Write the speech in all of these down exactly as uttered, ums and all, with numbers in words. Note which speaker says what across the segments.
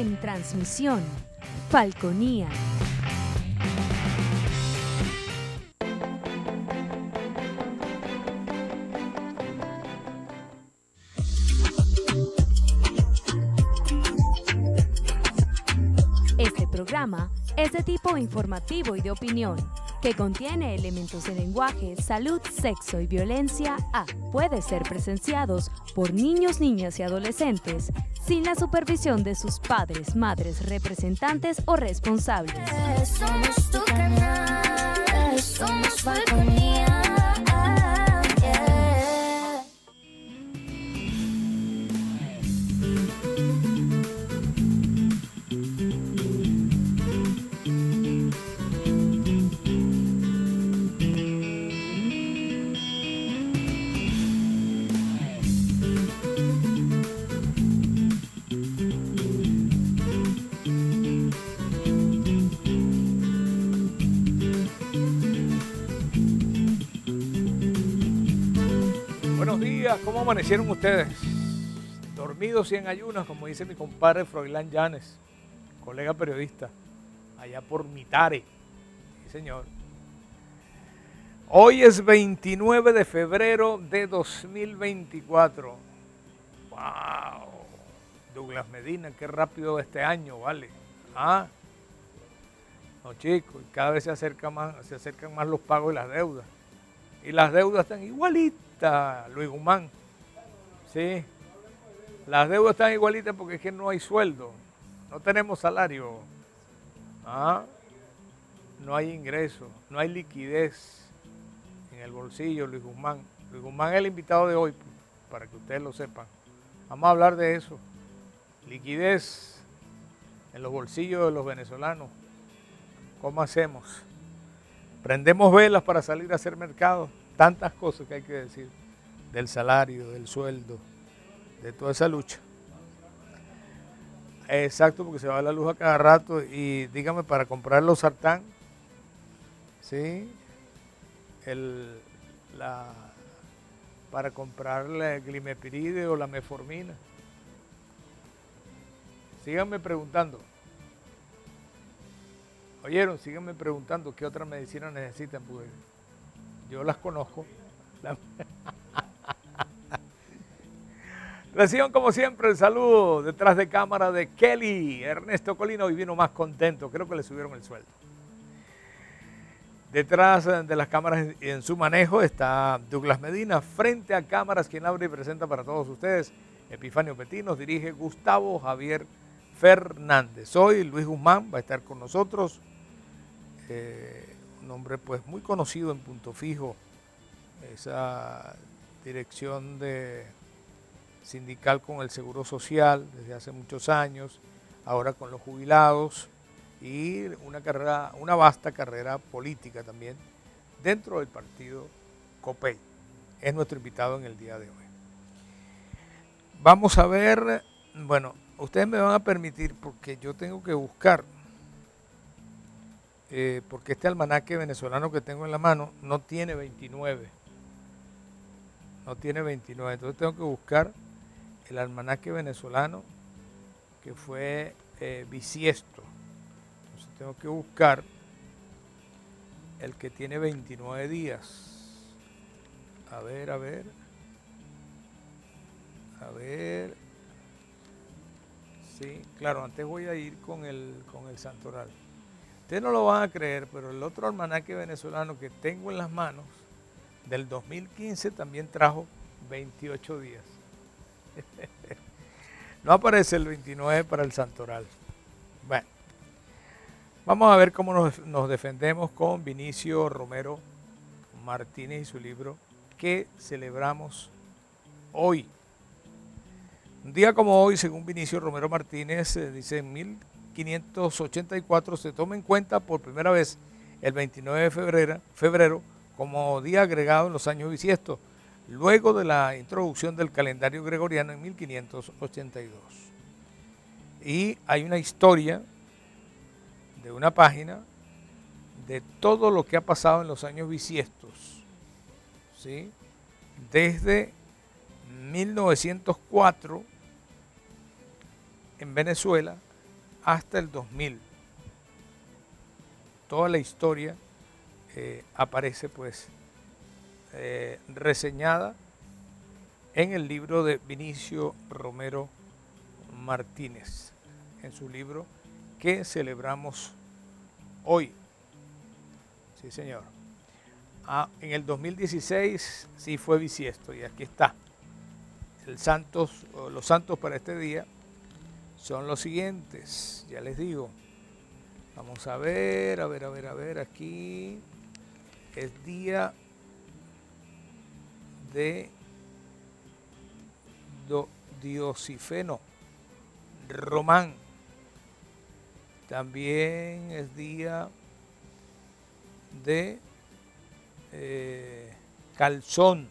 Speaker 1: En transmisión, Falconía. Este programa es de tipo informativo y de opinión, que contiene elementos de lenguaje, salud, sexo y violencia A. Puede ser presenciados por niños, niñas y adolescentes sin la supervisión de sus padres, madres, representantes o responsables.
Speaker 2: Somos tu canal, somos Falconía.
Speaker 3: ¿Cómo amanecieron ustedes? Dormidos y en ayunas, como dice mi compadre Froilán Llanes, colega periodista, allá por Mitare. Sí, señor. Hoy es veintinueve de febrero de dos mil veinticuatro. ¡Wow! Douglas Medina, qué rápido este año, ¿vale? ¿Ah? No, chicos, cada vez se, acerca más, se acercan más los pagos de las deudas. Y las deudas están igualitas, Luis Guzmán. Sí, las deudas están igualitas porque es que no hay sueldo, no tenemos salario, ¿ah? No hay ingreso, no hay liquidez en el bolsillo, Luis Guzmán. Luis Guzmán es el invitado de hoy, para que ustedes lo sepan. Vamos a hablar de eso, liquidez en los bolsillos de los venezolanos. ¿Cómo hacemos? Prendemos velas para salir a hacer mercado, tantas cosas que hay que decir. Del salario, del sueldo, de toda esa lucha. Exacto, porque se va la luz a cada rato y dígame, para comprar los sartán, ¿sí? El, la, para comprar la glimepiride o la metformina. Síganme preguntando. ¿Oyeron? Síganme preguntando qué otra medicina necesitan, porque yo las conozco. La... Reciban como siempre el saludo detrás de cámara de Kelly. Ernesto Colina hoy vino más contento, creo que le subieron el sueldo. Detrás de las cámaras en su manejo está Douglas Medina, frente a cámaras quien abre y presenta para todos ustedes Epifanio Petinos, dirige Gustavo Javier Fernández. Hoy Luis Guzmán va a estar con nosotros, eh, un hombre pues muy conocido en Punto Fijo, esa dirección de sindical con el Seguro Social desde hace muchos años, ahora con los jubilados y una carrera, una vasta carrera política también dentro del partido COPEI. Es nuestro invitado en el día de hoy. Vamos a ver, bueno, ustedes me van a permitir porque yo tengo que buscar, eh, porque este almanaque venezolano que tengo en la mano no tiene veintinueve. No tiene veintinueve, entonces tengo que buscar el almanaque venezolano que fue eh, bisiesto. Entonces tengo que buscar el que tiene veintinueve días. A ver, a ver. A ver. Sí, claro, antes voy a ir con el, con el santoral. Ustedes no lo van a creer, pero el otro almanaque venezolano que tengo en las manos, del dos mil quince, también trajo veintiocho días. No aparece el veintinueve para el santoral. Bueno, vamos a ver cómo nos, nos defendemos con Vinicio Romero Martínez y su libro ¿Qué celebramos hoy? Un día como hoy, según Vinicio Romero Martínez, eh, dice en mil quinientos ochenta y cuatro se toma en cuenta por primera vez el veintinueve de febrero, febrero como día agregado en los años bisiestos, luego de la introducción del calendario gregoriano en mil quinientos ochenta y dos. Y hay una historia de una página de todo lo que ha pasado en los años bisiestos, ¿sí? Desde mil novecientos cuatro en Venezuela hasta el dos mil. Toda la historia eh, aparece pues eh, reseñada en el libro de Vinicio Romero Martínez, en su libro que celebramos hoy. Sí, señor. Ah, en el dos mil dieciséis sí fue bisiesto y aquí está. El santos, los santos para este día son los siguientes, ya les digo. Vamos a ver, a ver, a ver, a ver, aquí es día de Do, Diosifeno Román. También es día de eh, Calzón.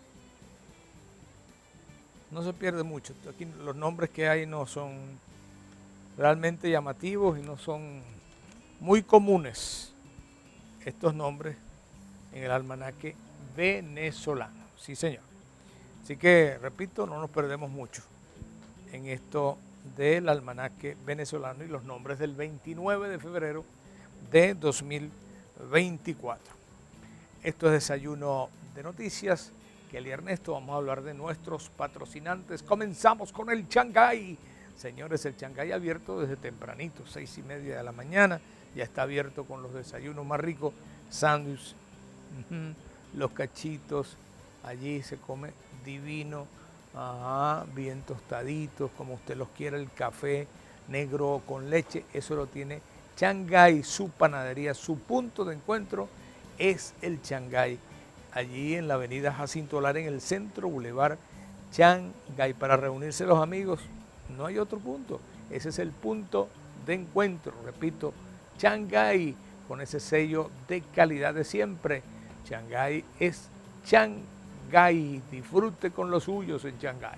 Speaker 3: No se pierde mucho. Aquí los nombres que hay no son realmente llamativos y no son muy comunes estos nombres en el almanaque venezolano. Sí, señor. Así que, repito, no nos perdemos mucho en esto del almanaque venezolano y los nombres del veintinueve de febrero de dos mil veinticuatro. Esto es Desayuno de Noticias. Kelly Ernesto, vamos a hablar de nuestros patrocinantes. Comenzamos con el Shanghái. Señores, el Shanghái abierto desde tempranito, seis y media de la mañana. Ya está abierto con los desayunos más ricos, sándwiches, los cachitos. Allí se come divino, ajá, bien tostaditos, como usted los quiera, el café negro con leche. Eso lo tiene Shanghái, su panadería, su punto de encuentro es el Shanghái. Allí en la avenida Jacinto Lara, en el centro Boulevard Shanghái. Para reunirse los amigos, no hay otro punto. Ese es el punto de encuentro, repito, Shanghái, con ese sello de calidad de siempre. Shanghái es Shanghái. Disfrute con los suyos en Shanghái.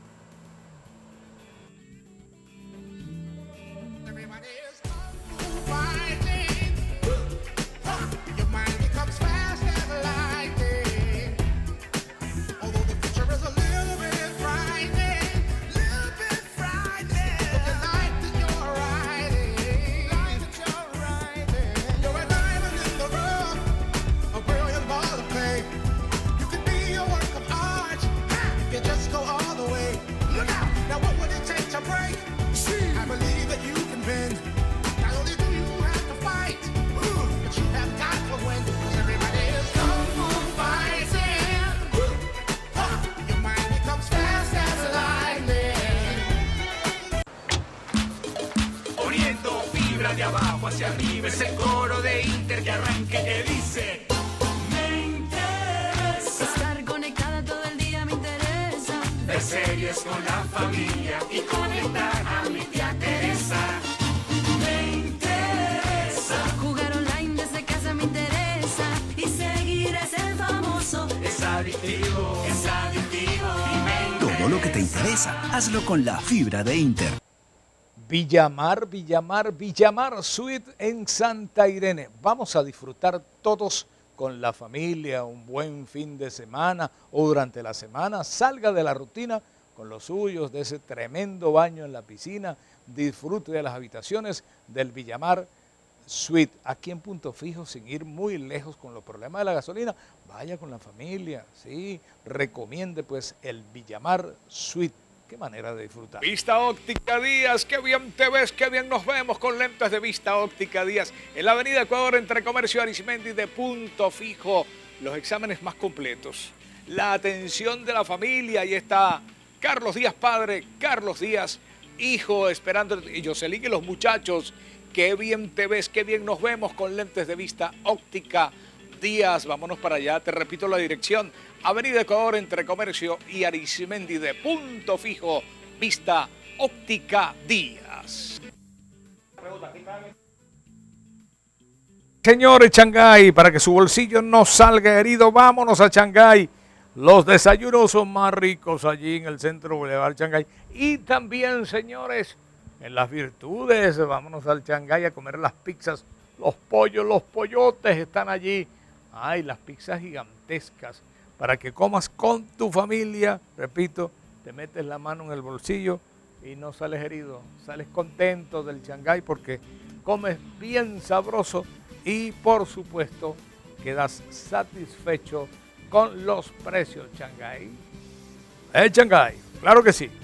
Speaker 4: De abajo hacia arriba, ese coro de Inter que arranque que dice: me interesa
Speaker 2: Estar conectada todo el día me interesa.
Speaker 4: ver series con la familia y conectar a mi tía Teresa. Me interesa
Speaker 2: Jugar online desde casa me interesa. Y seguir es el famoso.
Speaker 4: es adictivo, es adictivo y me interesa.
Speaker 5: Todo lo que te interesa, hazlo con la fibra de Inter.
Speaker 3: Villamar, Villamar, Villamar Suite en Santa Irene. Vamos a disfrutar todos con la familia un buen fin de semana o durante la semana. Salga de la rutina con los suyos, de ese tremendo baño en la piscina. Disfrute de las habitaciones del Villamar Suite. Aquí en Punto Fijo, sin ir muy lejos con los problemas de la gasolina, vaya con la familia, ¿sí? Recomiende pues el Villamar Suite. Qué manera de disfrutar. Vista Óptica Díaz, qué bien te ves, qué bien nos vemos con lentes de Vista Óptica Díaz. En la avenida Ecuador, entre Comercio Arismendi, de Punto Fijo. Los exámenes más completos. La atención de la familia. Ahí está Carlos Díaz padre, Carlos Díaz hijo, esperando. Y Jocelyn y los muchachos. Qué bien te ves, qué bien nos vemos con lentes de Vista Óptica Díaz. Vámonos para allá, te repito la dirección. Avenida Ecuador, entre Comercio y Arismendi, de Punto Fijo, Vista Óptica Díaz. Señores, Shanghái, para que su bolsillo no salga herido, vámonos a Shanghái. Los desayunos son más ricos allí en el centro Boulevard Shanghái. Y también, señores, en las virtudes, vámonos al Shanghái a comer las pizzas. Los pollos, los pollotes están allí. Ay, las pizzas gigantescas para que comas con tu familia. Repito, te metes la mano en el bolsillo y no sales herido, sales contento del Shanghái porque comes bien sabroso y por supuesto quedas satisfecho con los precios Shanghái. El Shanghái, claro que sí.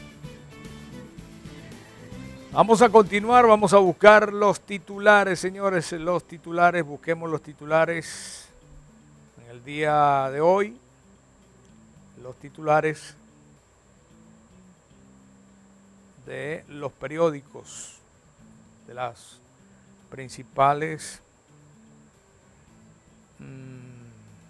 Speaker 3: Vamos a continuar, vamos a buscar los titulares, señores, los titulares, busquemos los titulares en el día de hoy, los titulares de los periódicos, de las principales mmm,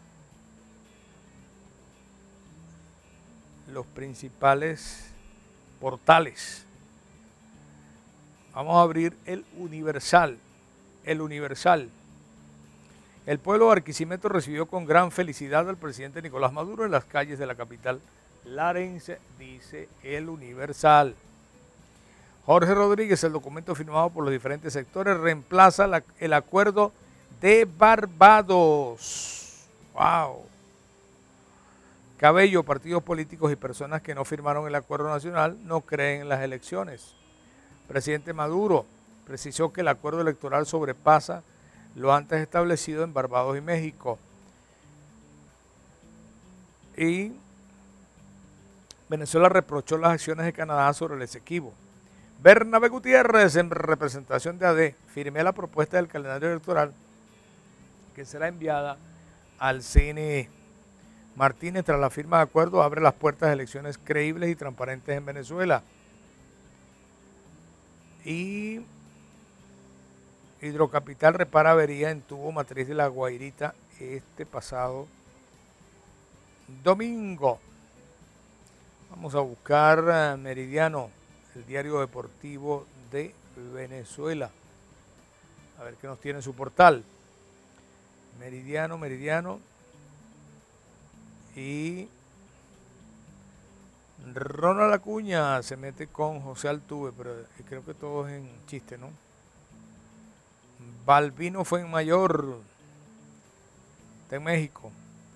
Speaker 3: los principales portales. Vamos a abrir el Universal. El Universal. El pueblo de Barquisimeto recibió con gran felicidad al presidente Nicolás Maduro en las calles de la capital larense, dice el Universal. Jorge Rodríguez, el documento firmado por los diferentes sectores, reemplaza la, el acuerdo de Barbados. ¡Wow! Cabello, partidos políticos y personas que no firmaron el acuerdo nacional no creen en las elecciones. Presidente Maduro precisó que el acuerdo electoral sobrepasa lo antes establecido en Barbados y México. Y Venezuela reprochó las acciones de Canadá sobre el Esequibo. Bernabé Gutiérrez, en representación de A D, firmé la propuesta del calendario electoral que será enviada al C N E. Martínez, tras la firma de acuerdo, abre las puertas de elecciones creíbles y transparentes en Venezuela. Y Hidrocapital repara avería en tubo matriz de La Guairita este pasado domingo. Vamos a buscar Meridiano, el diario deportivo de Venezuela. A ver qué nos tiene en su portal. Meridiano, Meridiano. Y Ronald Acuña se mete con José Altuve, pero creo que todo es en chiste, ¿no? Balbino fue en mayor, está en México.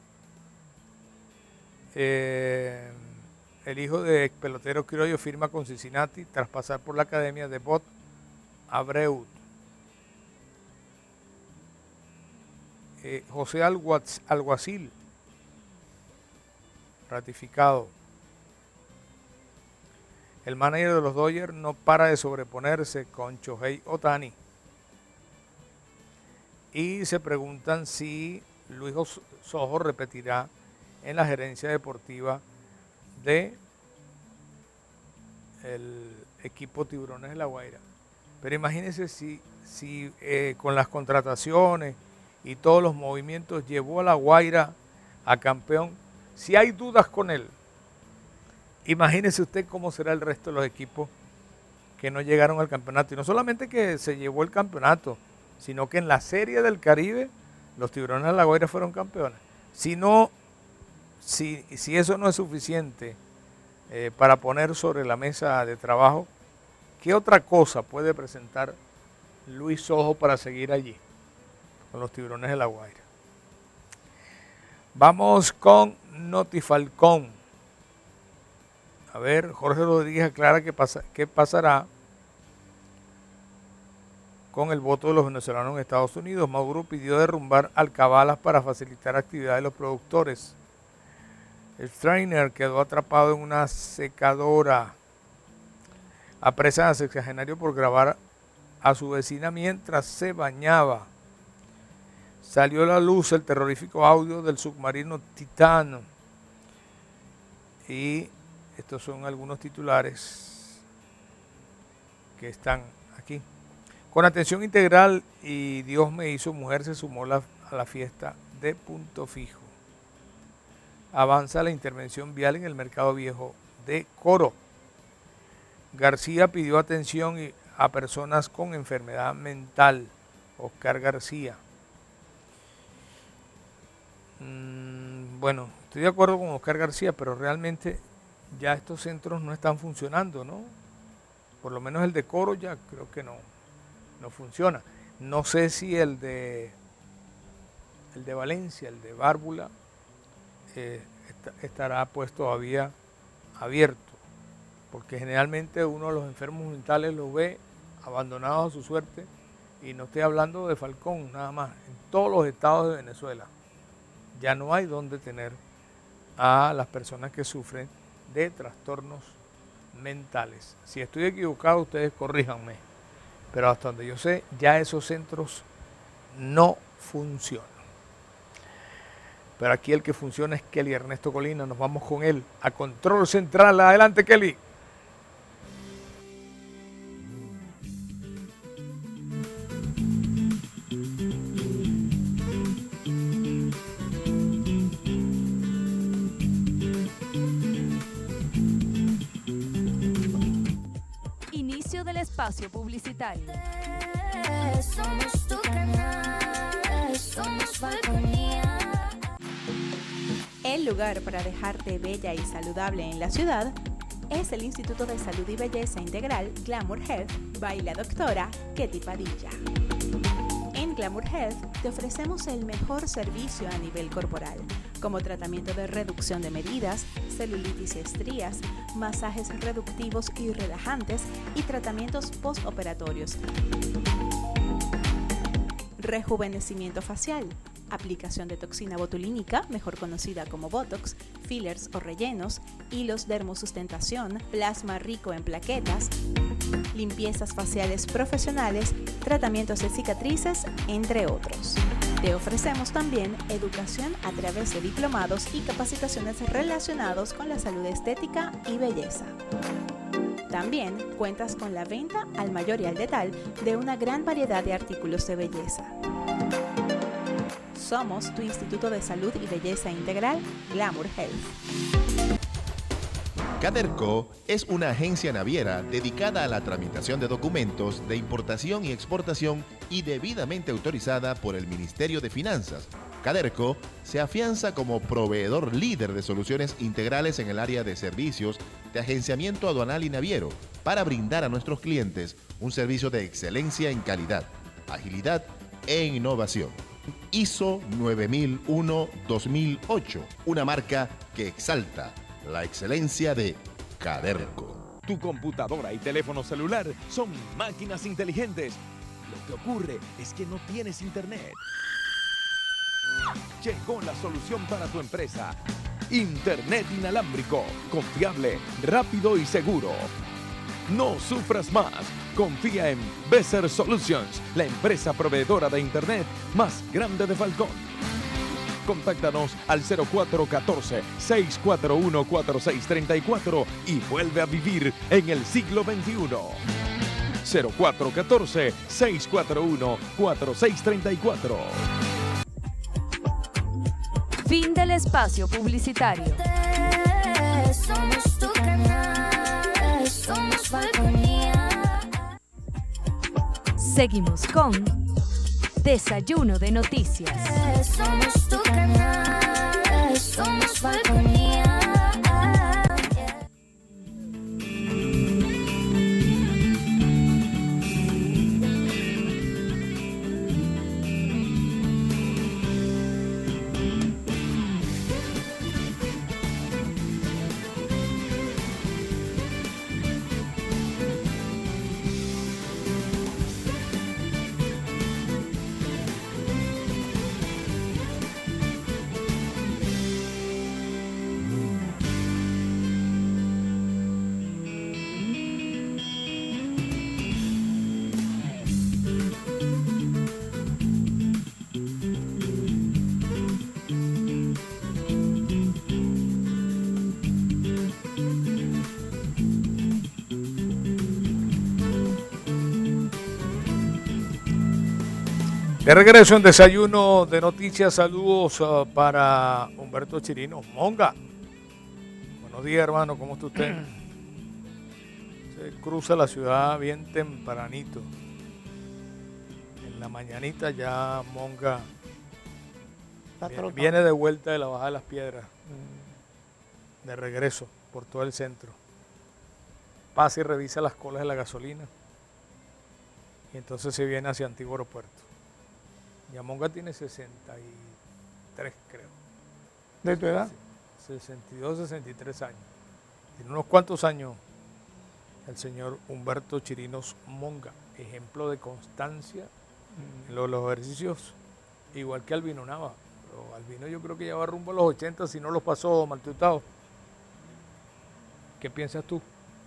Speaker 3: Eh, el hijo de ex pelotero criollo firma con Cincinnati tras pasar por la academia de Bob Abreu. Eh, José Alguaz, Alguacil, ratificado. El manager de los Dodgers no para de sobreponerse con Shohei Ohtani. Y se preguntan si Luis Sojo repetirá en la gerencia deportiva de el equipo Tiburones de La Guaira. Pero imagínense si, si eh, con las contrataciones y todos los movimientos llevó a La Guaira a campeón. Si hay dudas con él, imagínese usted cómo será el resto de los equipos que no llegaron al campeonato. Y no solamente que se llevó el campeonato, sino que en la Serie del Caribe los Tiburones de La Guaira fueron campeones. Si, no, si, si eso no es suficiente eh, para poner sobre la mesa de trabajo, ¿qué otra cosa puede presentar Luis Sojo para seguir allí con los Tiburones de La Guaira? Vamos con Notifalcón. A ver, Jorge Rodríguez aclara qué pasa, qué pasará con el voto de los venezolanos en Estados Unidos. Maduro pidió derrumbar alcabalas para facilitar actividades de los productores. El trainer quedó atrapado en una secadora. Apresan a sexagenario por grabar a su vecina mientras se bañaba. Salió a la luz el terrorífico audio del submarino Titán. Y estos son algunos titulares que están aquí. Con atención integral y Dios me hizo mujer se sumó la, a la fiesta de Punto Fijo. Avanza la intervención vial en el Mercado Viejo de Coro. García pidió atención a personas con enfermedad mental. Oscar García. Mm, bueno, estoy de acuerdo con Oscar García, pero realmente ya estos centros no están funcionando, ¿no? Por lo menos el de Coro ya creo que no, no funciona. No sé si el de el de Valencia, el de Bárbula, eh, est- estará pues todavía abierto. porque generalmente uno de los enfermos mentales los ve abandonados a su suerte, y no estoy hablando de Falcón nada más, en todos los estados de Venezuela ya no hay donde tener a las personas que sufren de trastornos mentales. Si estoy equivocado, ustedes corríjanme, pero hasta donde yo sé, ya esos centros no funcionan. Pero aquí el que funciona es Kelly Ernesto Colina. Nos vamos con él a Control Central. Adelante, Kelly.
Speaker 1: Inicio del espacio publicitario.
Speaker 2: Somos tu canal, somos Falconía.
Speaker 6: El lugar para dejarte bella y saludable en la ciudad es el Instituto de Salud y Belleza Integral Glamour Health by la doctora Ketty Padilla. En Glamour Health te ofrecemos el mejor servicio a nivel corporal, como tratamiento de reducción de medidas, celulitis y estrías, masajes reductivos y relajantes y tratamientos postoperatorios. Rejuvenecimiento facial, aplicación de toxina botulínica, mejor conocida como Botox, fillers o rellenos, hilos dermosustentación, plasma rico en plaquetas, limpiezas faciales profesionales, tratamientos de cicatrices, entre otros. Te ofrecemos también educación a través de diplomados y capacitaciones relacionados con la salud estética y belleza. También cuentas con la venta al mayor y al detal de una gran variedad de artículos de belleza. Somos tu Instituto de Salud y Belleza Integral, Glamour Health.
Speaker 7: Caderco es una agencia naviera dedicada a la tramitación de documentos de importación y exportación y debidamente autorizada por el Ministerio de Finanzas. Caderco se afianza como proveedor líder de soluciones integrales en el área de servicios de agenciamiento aduanal y naviero para brindar a nuestros clientes un servicio de excelencia en calidad, agilidad e innovación. I S O nueve mil uno dos mil ocho, una marca que exalta la excelencia de Caderco.
Speaker 8: Tu computadora y teléfono celular son máquinas inteligentes. Lo que ocurre es que no tienes internet. Llegó la solución para tu empresa. Internet inalámbrico, confiable, rápido y seguro. No sufras más. Confía en Besser Solutions, la empresa proveedora de Internet más grande de Falcón. Contáctanos al cero cuatro uno cuatro, seis cuatro uno, cuatro seis tres cuatro y vuelve a vivir en el siglo veintiuno. cero cuatro uno cuatro, seis cuatro uno, cuatro seis tres cuatro.
Speaker 1: Fin del espacio publicitario.
Speaker 2: Somos tu canal, somos Falconía.
Speaker 1: Seguimos con Desayuno de Noticias.
Speaker 2: Somos tu canal, somos Falconía.
Speaker 3: De regreso en Desayuno de Noticias, saludos uh, para Humberto Chirino. Monga, buenos días, hermano, ¿cómo está usted? Se cruza la ciudad bien tempranito. En la mañanita ya Monga viene, viene de vuelta de la Bajada de las Piedras, de regreso por todo el centro. Pasa y revisa las colas de la gasolina y entonces se viene hacia Antiguo Aeropuerto. Yamonga tiene sesenta y tres, creo.
Speaker 9: ¿De tu edad?
Speaker 3: sesenta y dos, sesenta y tres años. Tiene unos cuantos años el señor Humberto Chirinos Monga, ejemplo de constancia en los, los ejercicios, igual que Albino Nava. Pero Albino yo creo que ya va rumbo a los ochenta, si no los pasó Maltutado. ¿Qué piensas tú?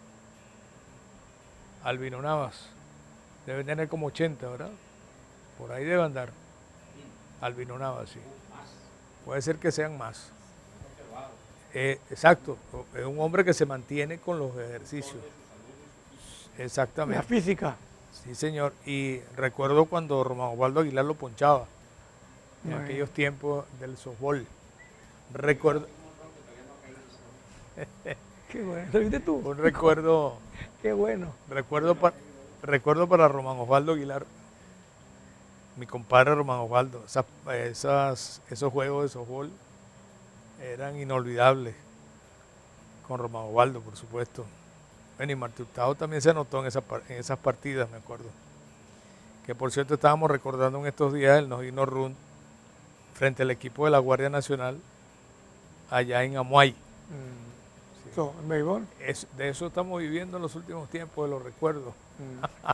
Speaker 3: Albino Navas debe tener como ochenta, ¿verdad? Por ahí debe andar. Albino Navas, sí. Puede ser que sean más. Eh, exacto, es un hombre que se mantiene con los ejercicios. Exactamente.
Speaker 9: La física.
Speaker 3: Sí, señor. Y recuerdo cuando Román Osvaldo Aguilar lo ponchaba, en
Speaker 9: Bueno.
Speaker 3: aquellos tiempos del softball. Recuerdo.
Speaker 9: Qué bueno. ¿Lo viste tú?
Speaker 3: Un recuerdo.
Speaker 9: Qué bueno.
Speaker 3: Recuerdo, pa, recuerdo para Román Osvaldo Aguilar, mi compadre Román Osvaldo, esas, esas, esos juegos de softball eran inolvidables. Con Román Osvaldo, por supuesto. Bueno, y Martí Hurtado también se anotó en, esa, en esas partidas, me acuerdo. Que por cierto estábamos recordando en estos días el no run frente al equipo de la Guardia Nacional allá en Amuay.
Speaker 9: Mm. So, ¿en béisbol?
Speaker 3: Es, de eso estamos viviendo en los últimos tiempos, de los recuerdos.
Speaker 9: Mm.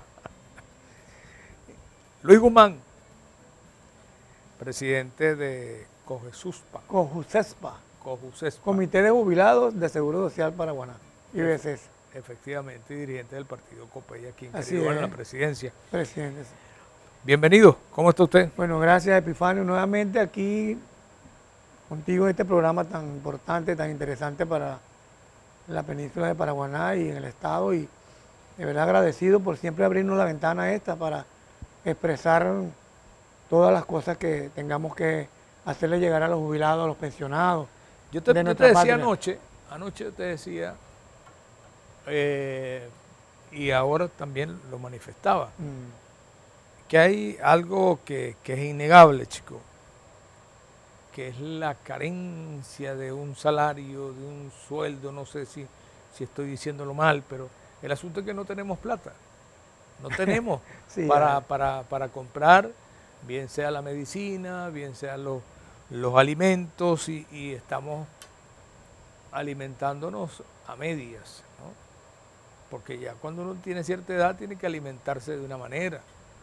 Speaker 3: Luis Guzmán, presidente de Cojesuspa.
Speaker 9: Cojusespa.
Speaker 3: Cojusespa.
Speaker 9: Comité de Jubilados de Seguro Social Paraguaná. I B C S.
Speaker 3: Efectivamente, dirigente del partido Copey aquí en
Speaker 9: Así
Speaker 3: Querido, en
Speaker 9: es.
Speaker 3: la presidencia.
Speaker 9: Presidente.
Speaker 3: Bienvenido, ¿cómo está usted?
Speaker 9: Bueno, gracias Epifanio, nuevamente aquí contigo en este programa tan importante, tan interesante para la península de Paraguaná y en el estado, y de verdad agradecido por siempre abrirnos la ventana esta para expresar todas las cosas que tengamos que hacerle llegar a los jubilados, a los pensionados.
Speaker 3: Yo te,
Speaker 9: de
Speaker 3: yo te
Speaker 9: nuestra
Speaker 3: decía
Speaker 9: patria.
Speaker 3: anoche, anoche yo te decía, eh, y ahora también lo manifestaba,
Speaker 9: Mm,
Speaker 3: que hay algo que, que es innegable, chico, que es la carencia de un salario, de un sueldo, no sé si, si estoy diciéndolo mal, pero el asunto es que no tenemos plata, no tenemos
Speaker 9: sí,
Speaker 3: para,
Speaker 9: ya.
Speaker 3: para, para comprar, bien sea la medicina, bien sean los, los alimentos, y, y estamos alimentándonos a medias, ¿no? Porque ya cuando uno tiene cierta edad tiene que alimentarse de una manera.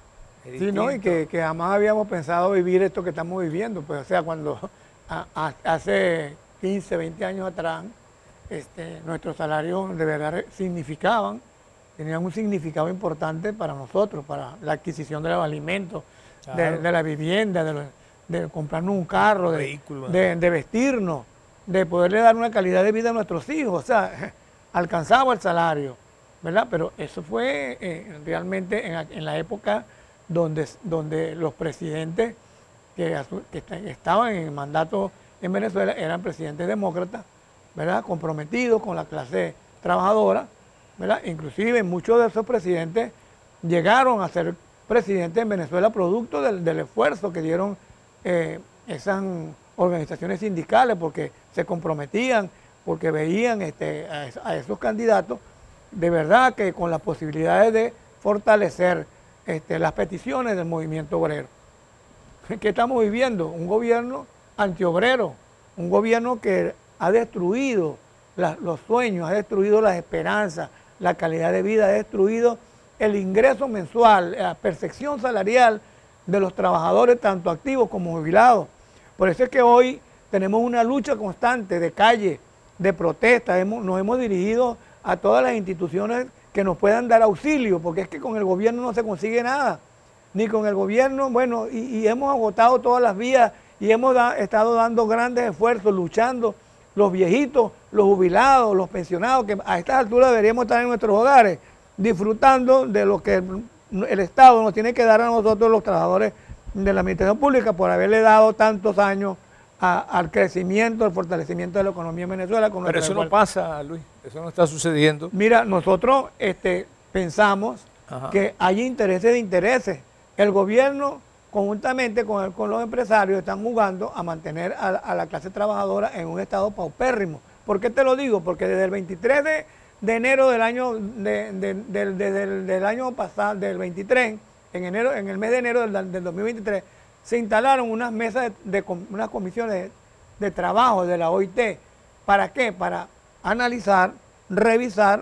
Speaker 3: Es
Speaker 9: Sí, ¿no? Y
Speaker 3: distinto.
Speaker 9: que, que jamás habíamos pensado vivir esto que estamos viviendo. Pues, o sea, cuando a- a- hace quince, veinte años atrás, este, nuestros salarios de verdad re- significaban, tenían un significado importante para nosotros, para la adquisición de los alimentos, de,
Speaker 3: Claro.
Speaker 9: de la vivienda, de, lo- de comprarnos un carro, de,
Speaker 3: Vehículo,
Speaker 9: de, de vestirnos, de poderle dar una calidad de vida a nuestros hijos. O sea, alcanzaba el salario, ¿verdad? Pero eso fue eh, realmente en, a- en la época donde, donde los presidentes que, asu- que esta- estaban en el mandato en Venezuela eran presidentes demócratas, ¿verdad? Comprometidos con la clase trabajadora, ¿verdad? Inclusive muchos de esos presidentes llegaron a ser presidentes en Venezuela producto del, del esfuerzo que dieron eh, esas organizaciones sindicales, porque se comprometían, porque veían este, a, es- a esos candidatos de verdad que con las posibilidades de fortalecer este, las peticiones del movimiento obrero. ¿Qué estamos viviendo? Un gobierno antiobrero, un gobierno que ha destruido la- los sueños, ha destruido las esperanzas, la calidad de vida, ha destruido el ingreso mensual, la percepción salarial de los trabajadores, tanto activos como jubilados. Por eso es que hoy tenemos una lucha constante de calle, de protesta. Hemos- nos hemos dirigido a todas las instituciones que nos puedan dar auxilio, porque es que con el gobierno no se consigue nada, ni con el gobierno, bueno, y, y hemos agotado todas las vías y hemos da- estado dando grandes esfuerzos, luchando, los viejitos, los jubilados, los pensionados, que a estas alturas deberíamos estar en nuestros hogares, disfrutando de lo que el, el Estado nos tiene que dar a nosotros los trabajadores de la administración pública por haberle dado tantos años a- al crecimiento, al fortalecimiento de la economía en Venezuela. Con
Speaker 3: Pero
Speaker 9: nuestra
Speaker 3: eso no
Speaker 9: igual-
Speaker 3: pasa, Luis, eso no está sucediendo.
Speaker 9: Mira, nosotros este, pensamos
Speaker 3: Ajá.
Speaker 9: que hay intereses de intereses. El gobierno, conjuntamente con, el- con los empresarios, están jugando a mantener a, la- a la clase trabajadora en un estado paupérrimo. ¿Por qué te lo digo? Porque desde el veintitrés de, de enero del año, de- de- del- desde el- del año pasado, del veintitrés, en, enero, en el mes de enero del, del dos mil veintitrés, se instalaron unas mesas, de, de com- unas comisiones de, de trabajo de la O I T. ¿Para qué? Para analizar, revisar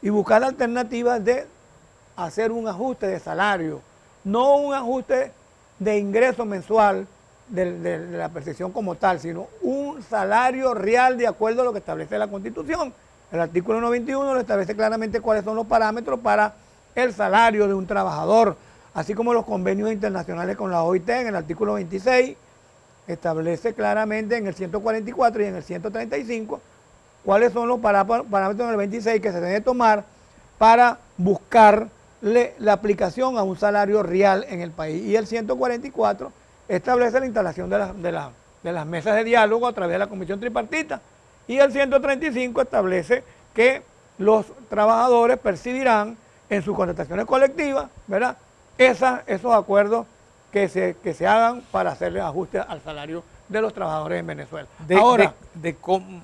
Speaker 9: y buscar alternativas de hacer un ajuste de salario, no un ajuste de ingreso mensual de, de, de la percepción como tal, sino un salario real de acuerdo a lo que establece la Constitución. El artículo noventa y uno lo establece claramente cuáles son los parámetros para el salario de un trabajador, así como los convenios internacionales con la O I T en el artículo veintiséis, establece claramente en el ciento cuarenta y cuatro y en el ciento treinta y cinco cuáles son los parámetros en el veintiséis que se deben tomar para buscarle la aplicación a un salario real en el país. Y el ciento cuarenta y cuatro establece la instalación de, la, de, la, de las mesas de diálogo a través de la comisión tripartita. Y el ciento treinta y cinco establece que los trabajadores percibirán en sus contrataciones colectivas, ¿verdad?, Esa, esos acuerdos que se, que se hagan para hacerle ajuste al salario de los trabajadores en Venezuela.
Speaker 3: De,
Speaker 9: Ahora,
Speaker 3: de, de cómo,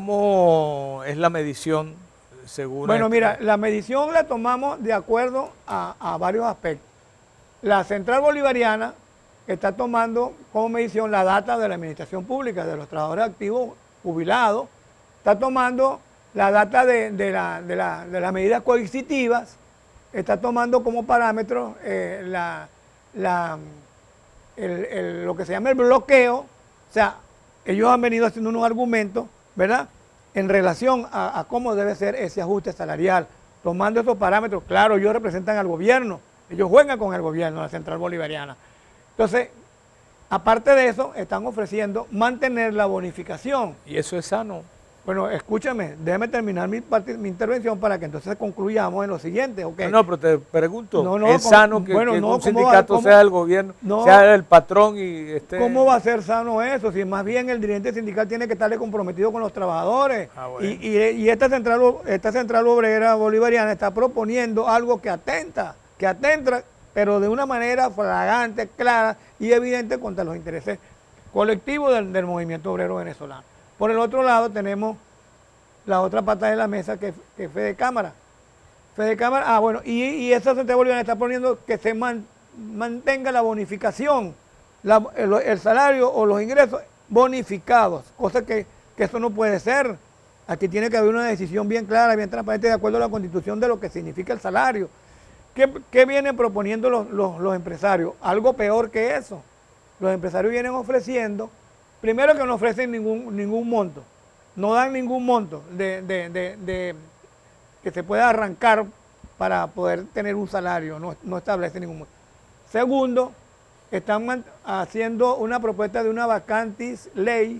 Speaker 3: cómo es la medición según...
Speaker 9: Bueno,
Speaker 3: esto?
Speaker 9: mira, la medición la tomamos de acuerdo a, a varios aspectos. La Central Bolivariana está tomando como medición la data de la administración pública, de los trabajadores activos jubilados, está tomando la data de, de, la, de, la, de las medidas coercitivas, está tomando como parámetro eh, la, la, el, el, lo que se llama el bloqueo. O sea, ellos han venido haciendo unos argumentos, ¿verdad?, en relación a, a cómo debe ser ese ajuste salarial, tomando esos parámetros. Claro, ellos representan al gobierno, ellos juegan con el gobierno, la Central Bolivariana. Entonces, aparte de eso, están ofreciendo mantener la bonificación.
Speaker 3: ¿Y eso es sano?
Speaker 9: Bueno, escúchame, déjame terminar mi, parte, mi intervención para que entonces concluyamos en lo siguiente, ¿ok?
Speaker 3: No, no, pero te pregunto,
Speaker 9: no, no,
Speaker 3: ¿es
Speaker 9: con,
Speaker 3: sano que,
Speaker 9: bueno,
Speaker 3: que
Speaker 9: no,
Speaker 3: un sindicato
Speaker 9: va,
Speaker 3: sea el gobierno,
Speaker 9: no,
Speaker 3: sea el patrón y esté...
Speaker 9: ¿Cómo va a ser sano eso? Si más bien el dirigente sindical tiene que estarle comprometido con los trabajadores.
Speaker 3: Ah, bueno.
Speaker 9: y, y, y esta, central, esta central obrera bolivariana está proponiendo algo que atenta, que atenta, pero de una manera flagrante, clara y evidente contra los intereses colectivos del, del movimiento obrero venezolano. Por el otro lado tenemos la otra pata de la mesa que, que es Fede Cámara. Fede Cámara, ah bueno, y, y esa Central Bolivariana está poniendo que se man, mantenga la bonificación, la, el, el salario o los ingresos bonificados, cosa que, que eso no puede ser. Aquí tiene que haber una decisión bien clara, bien transparente, de acuerdo a la Constitución de lo que significa el salario. ¿Qué, qué vienen proponiendo los, los, los empresarios? Algo peor que eso. Los empresarios vienen ofreciendo, primero que no ofrecen ningún, ningún monto, no dan ningún monto de, de, de, de, que se pueda arrancar para poder tener un salario, no, no establecen ningún monto. Segundo, están haciendo una propuesta de una vacantis ley,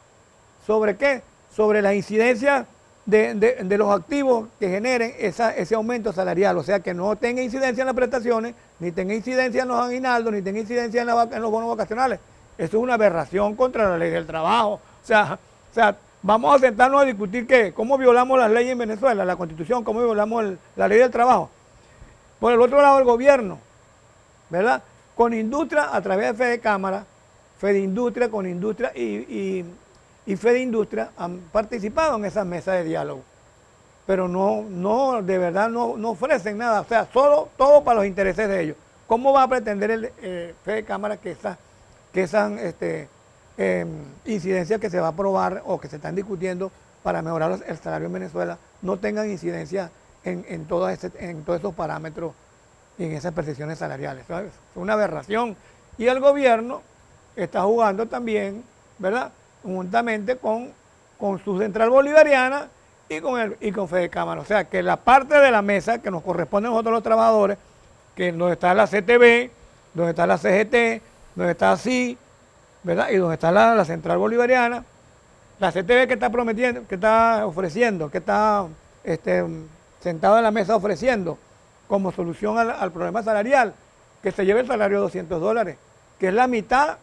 Speaker 9: ¿sobre qué? Sobre la incidencia de, de, de los activos que generen esa, ese aumento salarial, o sea que no tenga incidencia en las prestaciones, ni tenga incidencia en los aguinaldos, ni tenga incidencia en, la, en los bonos vacacionales. Eso es una aberración contra la ley del trabajo. O sea, o sea vamos a sentarnos a discutir qué, cómo violamos las leyes en Venezuela, la Constitución, cómo violamos el, la ley del trabajo. Por el otro lado, el gobierno, ¿verdad? Con industria, a través de Fede Cámara, Fede Industria, con industria y, y, y Fede Industria han participado en esas mesas de diálogo. Pero no, no, de verdad no, no ofrecen nada, o sea, solo todo para los intereses de ellos. ¿Cómo va a pretender el eh, Fede Cámara que esas, que esas este, eh, incidencias que se va a aprobar o que se están discutiendo para mejorar el salario en Venezuela no tengan incidencia en, en, todo ese, en todos esos parámetros y en esas percepciones salariales? ¿Sabes? Es una aberración. Y el gobierno está jugando también, ¿verdad?, juntamente con, con su Central Bolivariana y con, el, y con Fede Cámara. O sea, que la parte de la mesa que nos corresponde a nosotros los trabajadores, que donde está la C T B, donde está la C G T, donde está así, ¿verdad?, y donde está la, la Central Bolivariana, la C T B que está prometiendo, que está ofreciendo, que está este, sentado en la mesa ofreciendo como solución al, al problema salarial, que se lleve el salario de doscientos dólares, que es la mitad,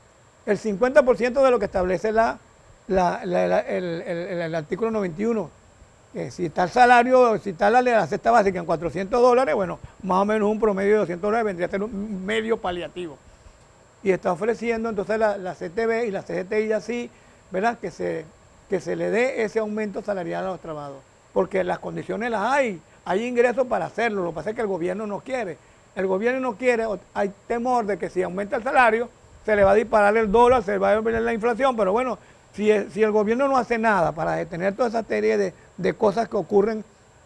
Speaker 9: el cincuenta por ciento de lo que establece la, la, la, la, el, el, el artículo noventa y uno. Que si está el salario, si está la, la cesta básica en cuatrocientos dólares, bueno, más o menos un promedio de doscientos dólares vendría a ser un medio paliativo. Y está ofreciendo entonces la, la C T B y la C G T I así, ¿verdad?, que se, que se le dé ese aumento salarial a los trabajadores. Porque las condiciones las hay, hay ingresos para hacerlo, lo que pasa es que el gobierno no quiere. El gobierno no quiere, hay temor de que si aumenta el salario, se le va a disparar el dólar, se le va a disparar la inflación, pero bueno, si el, si el gobierno no hace nada para detener toda esa serie de, de cosas que ocurren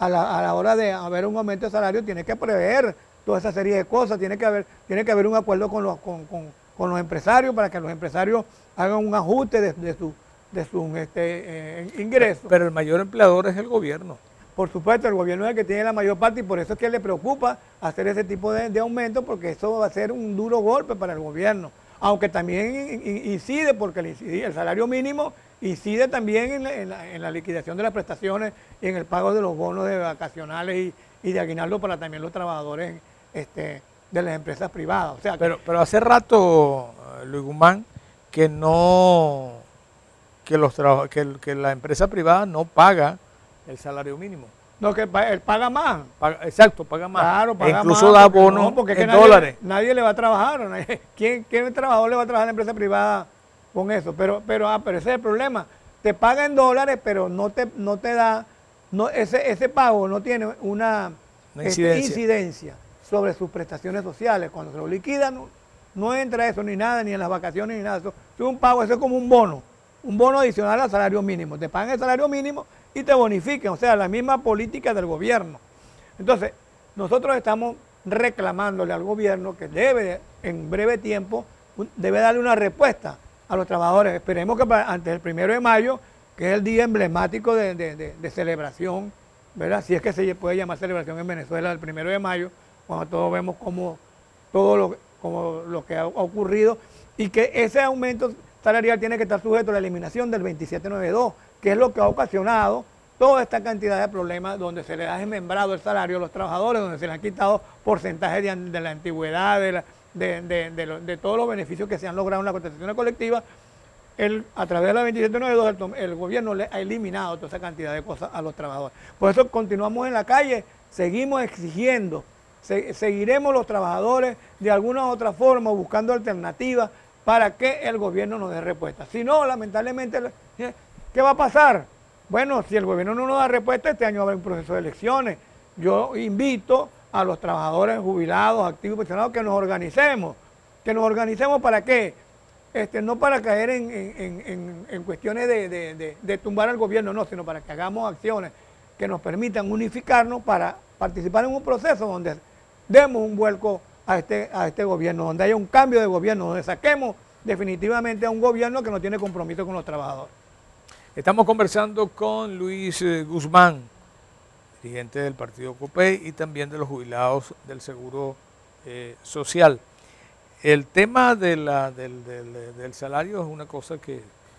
Speaker 9: a la, a la hora de haber un aumento de salario, tiene que prever toda esa serie de cosas, tiene que haber, tiene que haber un acuerdo con los, con, con, con los empresarios para que los empresarios hagan un ajuste de, de su de sus este, eh, ingresos.
Speaker 3: Pero el mayor empleador es el gobierno.
Speaker 9: Por supuesto, el gobierno es el que tiene la mayor parte y por eso es que le preocupa hacer ese tipo de, de aumento, porque eso va a ser un duro golpe para el gobierno. Aunque también incide, porque el, el salario mínimo incide también en la, en, la, en la liquidación de las prestaciones y en el pago de los bonos de vacacionales y, y de aguinaldo para también los trabajadores este, de las empresas privadas. O sea,
Speaker 3: pero, pero hace rato, Luis Guzmán, que no... que los que, que la empresa privada no paga el salario mínimo.
Speaker 9: No, que él paga más.
Speaker 3: Paga, exacto, paga más.
Speaker 9: Claro, paga
Speaker 3: e incluso
Speaker 9: más,
Speaker 3: da
Speaker 9: porque
Speaker 3: bonos
Speaker 9: no, porque es
Speaker 3: en
Speaker 9: que nadie,
Speaker 3: dólares.
Speaker 9: Nadie le va a trabajar. Nadie, ¿quién, ¿Quién trabajador le va a trabajar en la empresa privada con eso? Pero, pero, ah, pero ese es el problema. Te paga en dólares, pero no te, no te da, no, ese, ese pago no tiene una,
Speaker 3: una
Speaker 9: este,
Speaker 3: incidencia.
Speaker 9: incidencia sobre sus prestaciones sociales. Cuando se lo liquidan, no, no entra eso ni nada, ni en las vacaciones ni nada. Eso es un pago, eso es como un bono. Un bono adicional al salario mínimo. Te pagan el salario mínimo y te bonifican, o sea, la misma política del gobierno. Entonces, nosotros estamos reclamándole al gobierno que debe, en breve tiempo, debe darle una respuesta a los trabajadores. Esperemos que para, antes del primero de mayo, que es el día emblemático de, de, de, de celebración, ¿verdad? Si es que se puede llamar celebración en Venezuela el primero de mayo, cuando todos vemos como todo lo, como lo que ha ocurrido, y que ese aumento salarial tiene que estar sujeto a la eliminación del veintisiete noventa y dos, que es lo que ha ocasionado toda esta cantidad de problemas donde se le ha desmembrado el salario a los trabajadores, donde se le han quitado porcentajes de, de la antigüedad, de, la, de, de, de, lo, de todos los beneficios que se han logrado en la contratación colectiva. El, a través de la veintisiete noventa y dos el, el gobierno le ha eliminado toda esa cantidad de cosas a los trabajadores. Por eso continuamos en la calle, seguimos exigiendo, se, seguiremos los trabajadores de alguna u otra forma buscando alternativas para que el gobierno nos dé respuesta. Si no, lamentablemente, ¿qué va a pasar? Bueno, si el gobierno no nos da respuesta, este año va a haber un proceso de elecciones. Yo invito a los trabajadores jubilados, activos y pensionados que nos organicemos. ¿Que nos organicemos para qué? Este, no para caer en, en, en, en cuestiones de, de, de, de tumbar al gobierno, no, sino para que hagamos acciones que nos permitan unificarnos para participar en un proceso donde demos un vuelco a este, a este gobierno, donde haya un cambio de gobierno, donde saquemos definitivamente a un gobierno que no tiene compromiso con los trabajadores.
Speaker 3: Estamos conversando con Luis eh, Guzmán, dirigente del partido COPEI y también de los jubilados del Seguro eh, Social. El tema de la, del, del, del salario es una cosa que,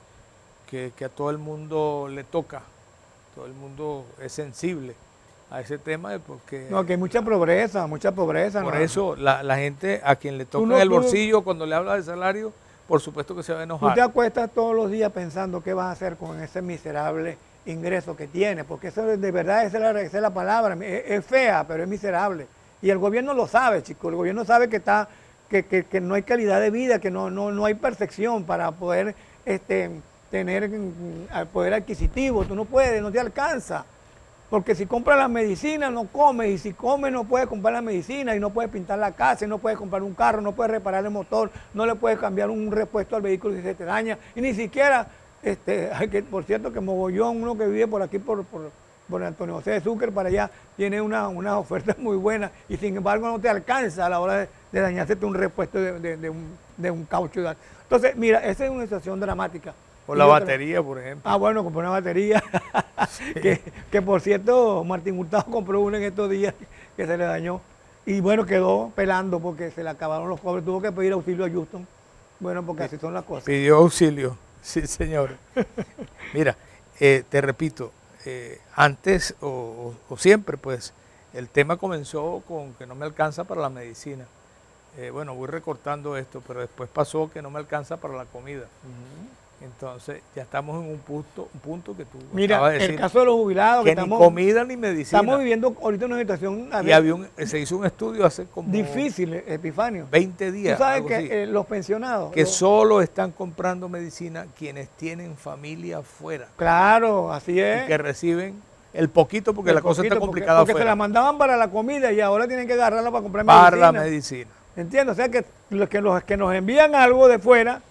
Speaker 3: que, que a todo el mundo le toca, todo el mundo es sensible a ese tema porque...
Speaker 9: No, que hay mucha pobreza, mucha pobreza.
Speaker 3: Por
Speaker 9: no,
Speaker 3: eso la, la gente a quien le toca
Speaker 9: no,
Speaker 3: en el
Speaker 9: tú,
Speaker 3: bolsillo cuando le habla de salario, por supuesto que se va a enojar.
Speaker 9: Tú te acuestas todos los días pensando qué vas a hacer con ese miserable ingreso que tienes, porque eso de verdad esa es la, esa es la palabra, es, es fea, pero es miserable. Y el gobierno lo sabe, chicos, el gobierno sabe que está que, que, que no hay calidad de vida, que no, no, no hay percepción para poder este, tener el poder adquisitivo, tú no puedes, no te alcanza. Porque si compras las medicinas no comes, y si comes no puedes comprar las medicinas, y no puedes pintar la casa, y no puedes comprar un carro, no puedes reparar el motor, no le puedes cambiar un repuesto al vehículo si se te daña, y ni siquiera, este, hay que, por cierto que Mogollón, uno que vive por aquí, por, por, por Antonio José de Sucre, para allá, tiene una, una oferta muy buena, y sin embargo no te alcanza a la hora de, de dañarse un repuesto de, de, de, un, de un caucho. Entonces, mira, esa es una situación dramática.
Speaker 3: O la batería, por ejemplo.
Speaker 9: Ah, bueno, compré una batería, sí. que, que por cierto, Martín Hurtado compró una en estos días que se le dañó. Y bueno, quedó pelando porque se le acabaron los cobres. Tuvo que pedir auxilio a Houston. Bueno, porque así son las cosas.
Speaker 3: Pidió auxilio, sí, señor. Mira, eh, te repito, eh, antes o, o, o siempre, pues, el tema comenzó con que no me alcanza para la medicina. Eh, bueno, voy recortando esto, pero después pasó que no me alcanza para la comida. Uh-huh. Entonces, ya estamos en un punto, un punto que tú
Speaker 9: Mira,
Speaker 3: acabas de decir.
Speaker 9: El caso de los jubilados.
Speaker 3: Que,
Speaker 9: que
Speaker 3: ni
Speaker 9: estamos,
Speaker 3: comida ni medicina.
Speaker 9: Estamos viviendo ahorita una situación...
Speaker 3: Y había un, se hizo un estudio hace como...
Speaker 9: Difícil, Epifanio.
Speaker 3: veinte días.
Speaker 9: Tú sabes que eh, los pensionados...
Speaker 3: Que
Speaker 9: los,
Speaker 3: solo están comprando medicina quienes tienen familia afuera.
Speaker 9: Claro, así es.
Speaker 3: Y que reciben el poquito porque el la cosa
Speaker 9: poquito,
Speaker 3: está complicada
Speaker 9: porque, porque
Speaker 3: afuera.
Speaker 9: se la mandaban para la comida y ahora tienen que agarrarla para comprar medicina.
Speaker 3: Para la medicina.
Speaker 9: ¿Entiendes? O sea que los que, los que nos envían algo de fuera...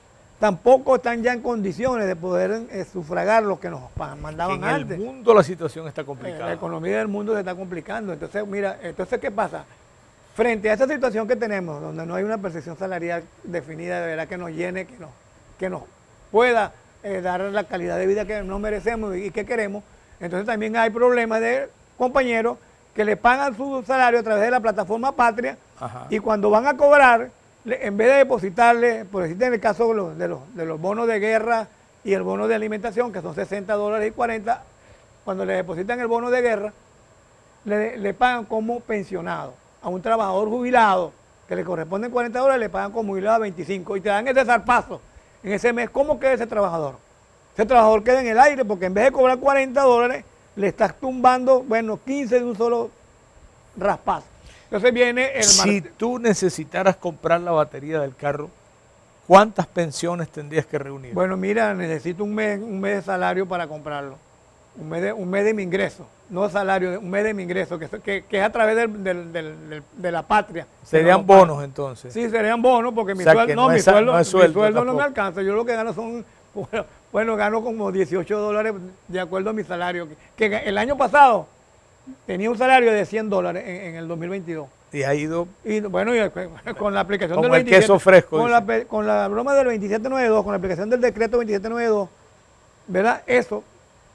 Speaker 9: tampoco están ya en condiciones de poder eh, sufragar lo que nos pa- mandaban
Speaker 3: En
Speaker 9: antes.
Speaker 3: el mundo la situación está
Speaker 9: Eh,
Speaker 3: complicada.
Speaker 9: La economía del mundo se está complicando. Entonces, mira, entonces, ¿qué pasa? Frente a esa situación que tenemos, donde no hay una percepción salarial definida, de verdad que nos llene, que nos, que nos pueda eh, dar la calidad de vida que nos merecemos y que queremos, entonces también hay problemas de compañeros que le pagan su salario a través de la plataforma Patria.
Speaker 3: Ajá.
Speaker 9: Y cuando van a cobrar, le- en vez de depositarle, por decirte en el caso de los, de los, de los bonos de guerra y el bono de alimentación, que son sesenta dólares y cuarenta, cuando le depositan el bono de guerra, le, le pagan como pensionado. A un trabajador jubilado, que le corresponden cuarenta dólares, le pagan como jubilado a veinticinco y te dan ese zarpazo en ese mes. ¿Cómo queda ese trabajador? Ese trabajador queda en el aire porque en vez de cobrar cuarenta dólares, le estás tumbando, bueno, quince de un solo raspazo. Entonces viene el
Speaker 3: Si
Speaker 9: mar-
Speaker 3: tú necesitaras comprar la batería del carro, ¿cuántas pensiones tendrías que reunir?
Speaker 9: Bueno, mira, necesito un mes, un mes de salario para comprarlo. Un mes de, un mes de mi ingreso, no salario, un mes de mi ingreso, que, que, que es a través del, del- del- del- de la patria.
Speaker 3: Serían
Speaker 9: Que no lo pagan.
Speaker 3: bonos entonces.
Speaker 9: Sí, serían bonos porque mi
Speaker 3: O sea,
Speaker 9: sueldo,
Speaker 3: que
Speaker 9: no,
Speaker 3: no
Speaker 9: mi
Speaker 3: es-
Speaker 9: sueldo,
Speaker 3: no es
Speaker 9: mi
Speaker 3: sueldo
Speaker 9: sueldo no me
Speaker 3: tampoco.
Speaker 9: alcanza. Yo lo que gano son, bueno, bueno, gano como dieciocho dólares de acuerdo a mi salario. Que, que el año pasado tenía un salario de cien dólares en, en el dos mil veintidós.
Speaker 3: Y ha ido
Speaker 9: Y bueno, y con la aplicación
Speaker 3: Como
Speaker 9: del
Speaker 3: el queso fresco,
Speaker 9: con la,
Speaker 3: dice.
Speaker 9: pe- con la broma del veintisiete noventa y dos, con la aplicación del decreto veintisiete noventa y dos, ¿verdad? Eso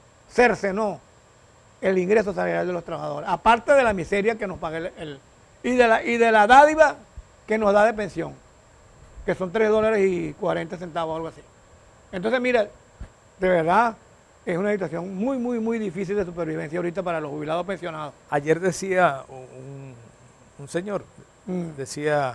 Speaker 9: cercenó el ingreso salarial de los trabajadores, aparte de la miseria que nos paga el, el- y de la y de la dádiva que nos da de pensión, que son tres dólares y cuarenta centavos, algo así. Entonces, mira, de verdad es una situación muy, muy, muy difícil de supervivencia ahorita para los jubilados pensionados.
Speaker 3: Ayer decía un, un señor,
Speaker 9: Mm.
Speaker 3: decía,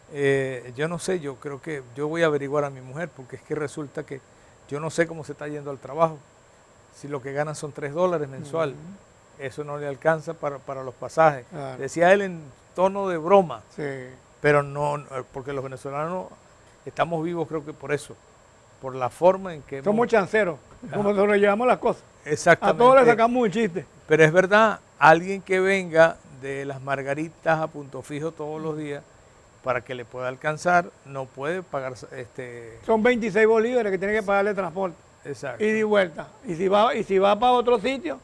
Speaker 3: eh, yo no sé, yo creo que yo voy a averiguar a mi mujer, porque es que resulta que yo no sé cómo se está yendo al trabajo. Si lo que ganan son tres dólares mensual, eso no le alcanza para, para los pasajes.
Speaker 9: Claro.
Speaker 3: Decía él en tono de broma,
Speaker 9: Sí.
Speaker 3: pero no, no, porque los venezolanos estamos vivos creo que por eso, por la forma en que...
Speaker 9: Somos
Speaker 3: hemos-
Speaker 9: chanceros, como sobrellevamos las cosas. A
Speaker 3: Exactamente.
Speaker 9: todos le sacamos un chiste.
Speaker 3: Pero es verdad, alguien que venga de las margaritas a Punto Fijo todos los días para que le pueda alcanzar, no puede pagar este
Speaker 9: Son veintiséis bolívares que tiene que pagarle transporte.
Speaker 3: exacto.
Speaker 9: Y de vuelta. Y si va, y si va para otro sitio,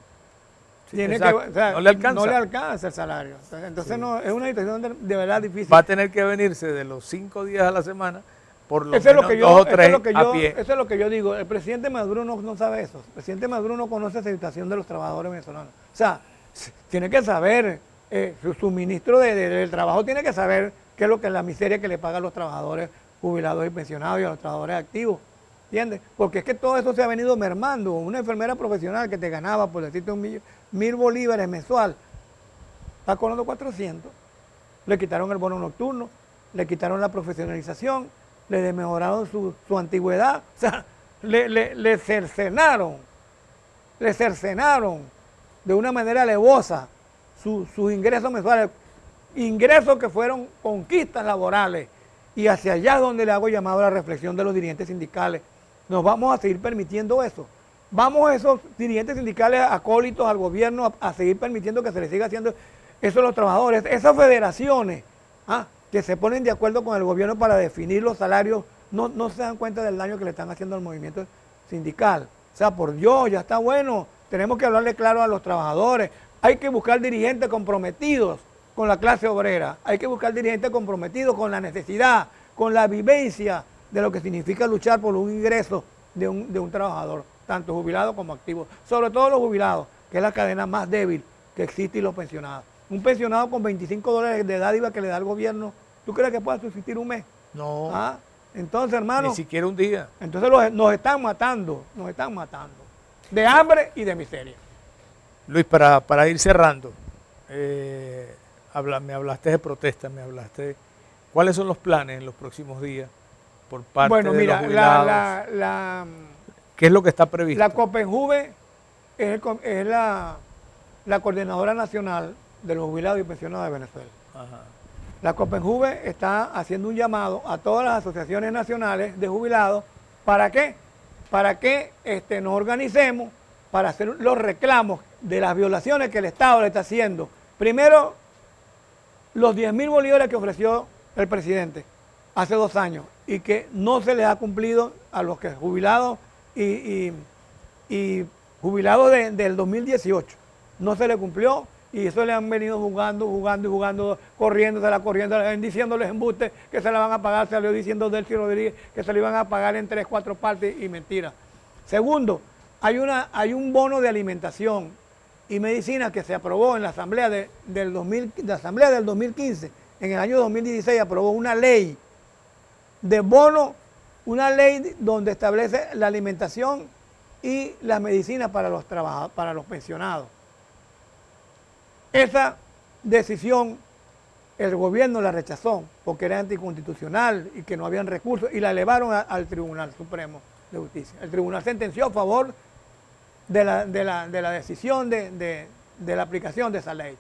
Speaker 9: tiene
Speaker 3: exacto.
Speaker 9: que, o sea,
Speaker 3: No le alcanza.
Speaker 9: no le alcanza el salario. Entonces
Speaker 3: Sí.
Speaker 9: no, es una situación de, de verdad difícil.
Speaker 3: Va a tener que venirse de los cinco días a la semana por lo
Speaker 9: Eso es,
Speaker 3: menos
Speaker 9: lo que
Speaker 3: dos
Speaker 9: yo,
Speaker 3: o
Speaker 9: eso, es
Speaker 3: tres
Speaker 9: lo que
Speaker 3: a
Speaker 9: yo,
Speaker 3: pie.
Speaker 9: eso es lo que yo digo. El presidente Maduro no, no sabe eso. El presidente Maduro no conoce esa situación de los trabajadores venezolanos. O sea, s- tiene que saber, eh, su, su ministro de, de- del trabajo tiene que saber qué es lo que es la miseria que le pagan a los trabajadores jubilados y pensionados y a los trabajadores activos. ¿Entiendes? Porque es que todo eso se ha venido mermando. Una enfermera profesional que te ganaba, por decirte, un millón, mil bolívares mensual, está cobrando cuatrocientos. Le quitaron el bono nocturno, le quitaron la profesionalización, le desmejoraron su, su antigüedad, o sea, le, le, le cercenaron, le cercenaron de una manera alevosa su- sus ingresos mensuales, ingresos que fueron conquistas laborales, y hacia allá es donde le hago llamado a la reflexión de los dirigentes sindicales. Nos vamos a seguir permitiendo eso. Vamos esos dirigentes sindicales acólitos al gobierno a, a seguir permitiendo que se les siga haciendo eso a los trabajadores. Esas federaciones ah, que se ponen de acuerdo con el gobierno para definir los salarios, no, no se dan cuenta del daño que le están haciendo al movimiento sindical. O sea, por Dios, ya está bueno. Tenemos que hablarle claro a los trabajadores. Hay que buscar dirigentes comprometidos con la clase obrera. Hay que buscar dirigentes comprometidos con la necesidad, con la vivencia de lo que significa luchar por un ingreso de un, de un trabajador, tanto jubilado como activo. Sobre todo los jubilados, que es la cadena más débil que existe, y los pensionados. Un pensionado con veinticinco dólares de dádiva que le da el gobierno, ¿tú crees que pueda subsistir un mes?
Speaker 3: No,
Speaker 9: ¿Ah? Entonces, hermano,
Speaker 3: ni siquiera un día.
Speaker 9: entonces los- nos están matando, nos están matando. De hambre y de miseria.
Speaker 3: Luis, para, para ir cerrando, eh, habla- me hablaste de protesta, me hablaste. ¿Cuáles son los planes en los próximos días por parte
Speaker 9: Bueno,
Speaker 3: de
Speaker 9: mira,
Speaker 3: los
Speaker 9: la,
Speaker 3: jubilados?
Speaker 9: la, la,
Speaker 3: ¿Qué es lo que está previsto?
Speaker 9: la Copenjuve es, el co- es la, la coordinadora nacional de los jubilados y pensionados de Venezuela.
Speaker 3: Ajá.
Speaker 9: La Copenjuve está haciendo un llamado a todas las asociaciones nacionales de jubilados. ¿Para qué? Para que este, nos organicemos para hacer los reclamos de las violaciones que el Estado le está haciendo. Primero, los diez mil bolívares que ofreció el presidente hace dos años y que no se les ha cumplido a los que jubilados y, y, y jubilados de, del dos mil dieciocho. No se le cumplió y eso le han venido jugando, jugando y jugando, corriéndosela, corriéndosela, diciéndoles embustes que se la van a pagar. Salió diciendo Delcy Rodríguez que se le iban a pagar en tres, cuatro partes y mentira. Segundo, hay, una, hay un bono de alimentación y medicina que se aprobó en la Asamblea, de, del, dos mil, de la Asamblea del dos mil quince. En el año dos mil dieciséis aprobó una ley de bono, una ley donde establece la alimentación y las medicinas para los trabajadores, para los pensionados. Esa decisión el gobierno la rechazó porque era anticonstitucional y que no habían recursos y la elevaron a, al Tribunal Supremo de Justicia. El tribunal sentenció a favor de la, de la, de la decisión de, de, de la aplicación de esa ley.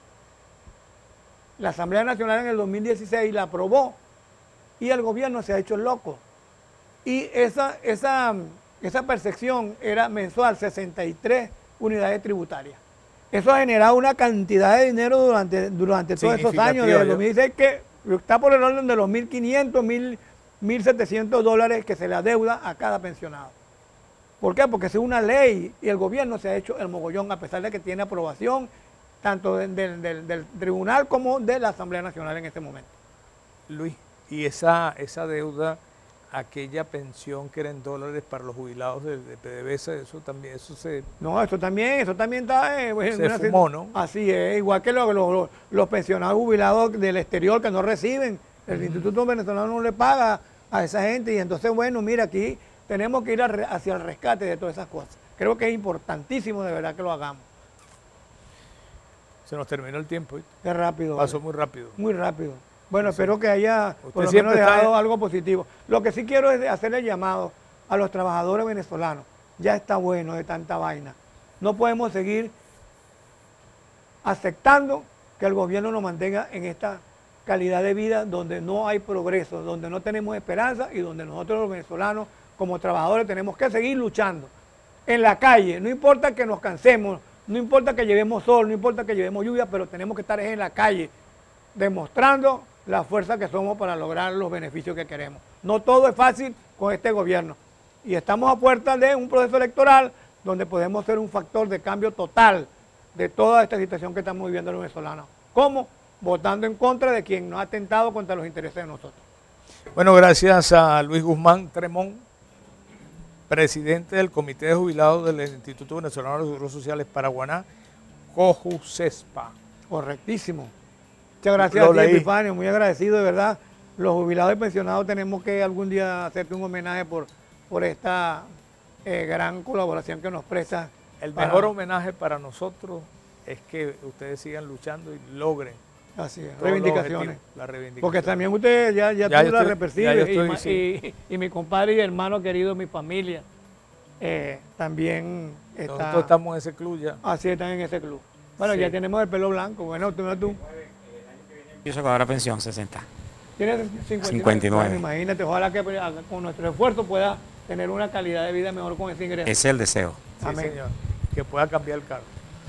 Speaker 9: La Asamblea Nacional en el dos mil dieciséis la aprobó y el gobierno se ha hecho loco. Y esa, esa, esa percepción era mensual, sesenta y tres unidades tributarias. Eso ha generado una cantidad de dinero durante, durante todos esos años, desde el dos mil dieciséis, que está por el orden de los mil quinientos, mil setecientos dólares que se le adeuda a cada pensionado. ¿Por qué? Porque es una ley y el gobierno se ha hecho el mogollón, a pesar de que tiene aprobación tanto de, de, de, del tribunal como de la Asamblea Nacional en este momento.
Speaker 3: Luis, y esa, esa deuda, aquella pensión que era en dólares para los jubilados de, de PDVSA, eso también, eso se...
Speaker 9: No, eso también, eso también está... Eh,
Speaker 3: se una, fumó, ¿no?
Speaker 9: Así es, igual que los, los, los pensionados jubilados del exterior que no reciben, el uh-huh. Instituto Venezolano no le paga a esa gente y entonces, bueno, mira, aquí tenemos que ir a, hacia el rescate de todas esas cosas. Creo que es importantísimo de verdad que lo hagamos.
Speaker 3: Se nos terminó el tiempo. ¿eh?
Speaker 9: Qué rápido.
Speaker 3: Pasó muy rápido.
Speaker 9: Muy rápido. Bueno, sí. Espero que haya
Speaker 3: Usted
Speaker 9: por lo menos dejado
Speaker 3: está...
Speaker 9: algo positivo. Lo que sí quiero es hacerle llamado a los trabajadores venezolanos. Ya está bueno de tanta vaina. No podemos seguir aceptando que el gobierno nos mantenga en esta calidad de vida donde no hay progreso, donde no tenemos esperanza y donde nosotros los venezolanos como trabajadores tenemos que seguir luchando en la calle. No importa que nos cansemos, no importa que llevemos sol, no importa que llevemos lluvia, pero tenemos que estar en la calle demostrando la fuerza que somos para lograr los beneficios que queremos. No todo es fácil con este gobierno y estamos a puerta de un proceso electoral donde podemos ser un factor de cambio total de toda esta situación que estamos viviendo los venezolanos. ¿Cómo? Votando en contra de quien nos ha atentado contra los intereses de nosotros.
Speaker 3: Bueno, gracias a Luis Guzmán Tremón, presidente del Comité de Jubilados del Instituto Venezolano de Seguros Sociales Paraguaná, COJUSESPA.
Speaker 9: Correctísimo. Muchas gracias a ti, Epifanio, muy agradecido, de verdad. Los jubilados y pensionados tenemos que algún día hacerte un homenaje por, por esta eh, gran colaboración que nos presta.
Speaker 3: El para... mejor homenaje para nosotros es que ustedes sigan luchando y logren.
Speaker 9: Así es, reivindicaciones.
Speaker 3: La reivindicación.
Speaker 9: Porque también ustedes ya, ya,
Speaker 3: ya
Speaker 9: tú la repercibes
Speaker 3: y,
Speaker 9: sí. y, y mi compadre y hermano querido, mi familia, eh, también está...
Speaker 3: Nosotros estamos en ese club ya.
Speaker 9: Así están en ese club. Bueno, sí. Ya tenemos el pelo blanco. Bueno, tú, tú.
Speaker 10: Yo soy ahora pensión, sesenta.
Speaker 9: ¿Tienes cincuenta y nueve?
Speaker 10: cincuenta y nueve.
Speaker 9: Bueno, imagínate, ojalá que con nuestro esfuerzo pueda tener una calidad de vida mejor con ese ingreso.
Speaker 10: Ese es el deseo.
Speaker 3: Sí, amén. Señor. Que pueda cambiar el carro.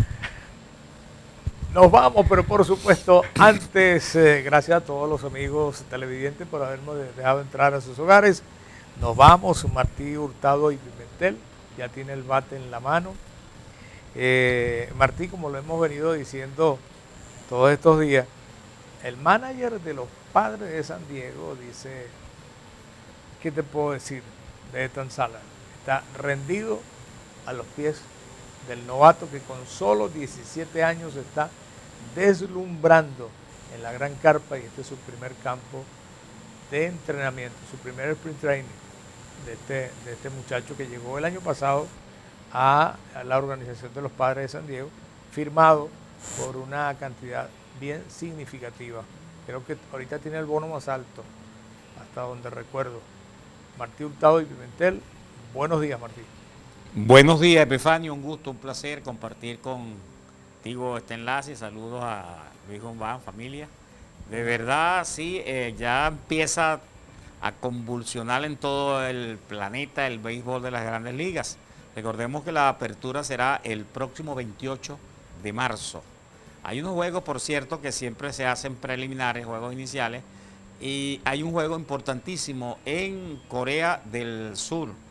Speaker 3: Nos vamos, pero por supuesto, antes, eh, gracias a todos los amigos televidentes por habernos dejado entrar a sus hogares. Nos vamos, Martí Hurtado y Pimentel, ya tiene el bate en la mano. Eh, Martí, como lo hemos venido diciendo todos estos días, el manager de los Padres de San Diego dice, ¿qué te puedo decir de Ethan Salas? Está rendido a los pies del novato que con solo diecisiete años está deslumbrando en la gran carpa y este es su primer campo de entrenamiento, su primer sprint training de este, de este muchacho que llegó el año pasado a, a la organización de los Padres de San Diego, firmado por una cantidad bien significativa. Creo que ahorita tiene el bono más alto, hasta donde recuerdo. Martí Hurtado y Pimentel, buenos días, Martí.
Speaker 10: Buenos días, Epifanio, un gusto, un placer compartir contigo este enlace. Saludos a Luis Guzmán, familia. De verdad, sí, eh, ya empieza a convulsionar en todo el planeta el béisbol de las grandes ligas. Recordemos que la apertura será el próximo veintiocho de marzo. Hay unos juegos, por cierto, que siempre se hacen preliminares, juegos iniciales, y hay un juego importantísimo en Corea del Sur,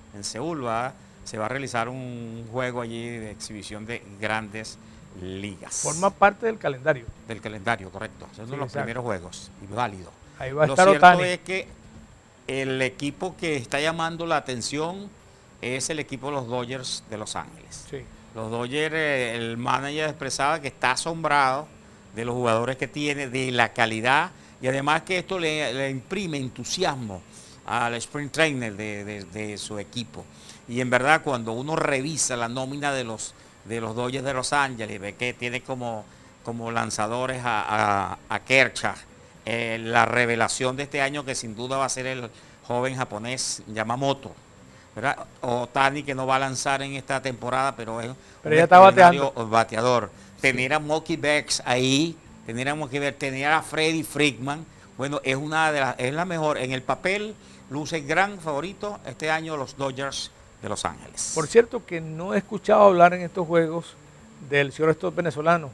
Speaker 10: en Seúl, va, se va a realizar un juego allí de exhibición de grandes ligas.
Speaker 3: Forma parte del calendario.
Speaker 10: Del calendario, correcto. Es uno
Speaker 3: Sí,
Speaker 10: de los
Speaker 3: exacto.
Speaker 10: primeros juegos y válido.
Speaker 3: Ahí va a
Speaker 10: Lo
Speaker 3: estar
Speaker 10: cierto
Speaker 3: Otani.
Speaker 10: es que el equipo que está llamando la atención es el equipo de los Dodgers de Los Ángeles.
Speaker 3: Sí.
Speaker 10: Los Dodgers, eh, el manager expresaba que está asombrado de los jugadores que tiene, de la calidad, y además que esto le, le imprime entusiasmo al sprint trainer de, de- de su equipo. Y en verdad, cuando uno revisa la nómina de los, de los Dodgers de Los Ángeles, ve que tiene como, como lanzadores a, a, a Kershaw, eh, la revelación de este año que sin duda va a ser el joven japonés Yamamoto, ¿verdad? Otani, que no va a lanzar en esta temporada, pero es
Speaker 3: Pero
Speaker 10: un
Speaker 3: ya está
Speaker 10: extraordinario
Speaker 3: bateando.
Speaker 10: bateador. Tener a Mookie Betts ahí, tener a Mookie Betts, tener a Freddie Freeman, bueno, es una de las, es la mejor. En el papel luce el gran favorito este año los Dodgers de Los Ángeles.
Speaker 3: Por cierto que no he escuchado hablar en estos juegos del shortstop venezolano,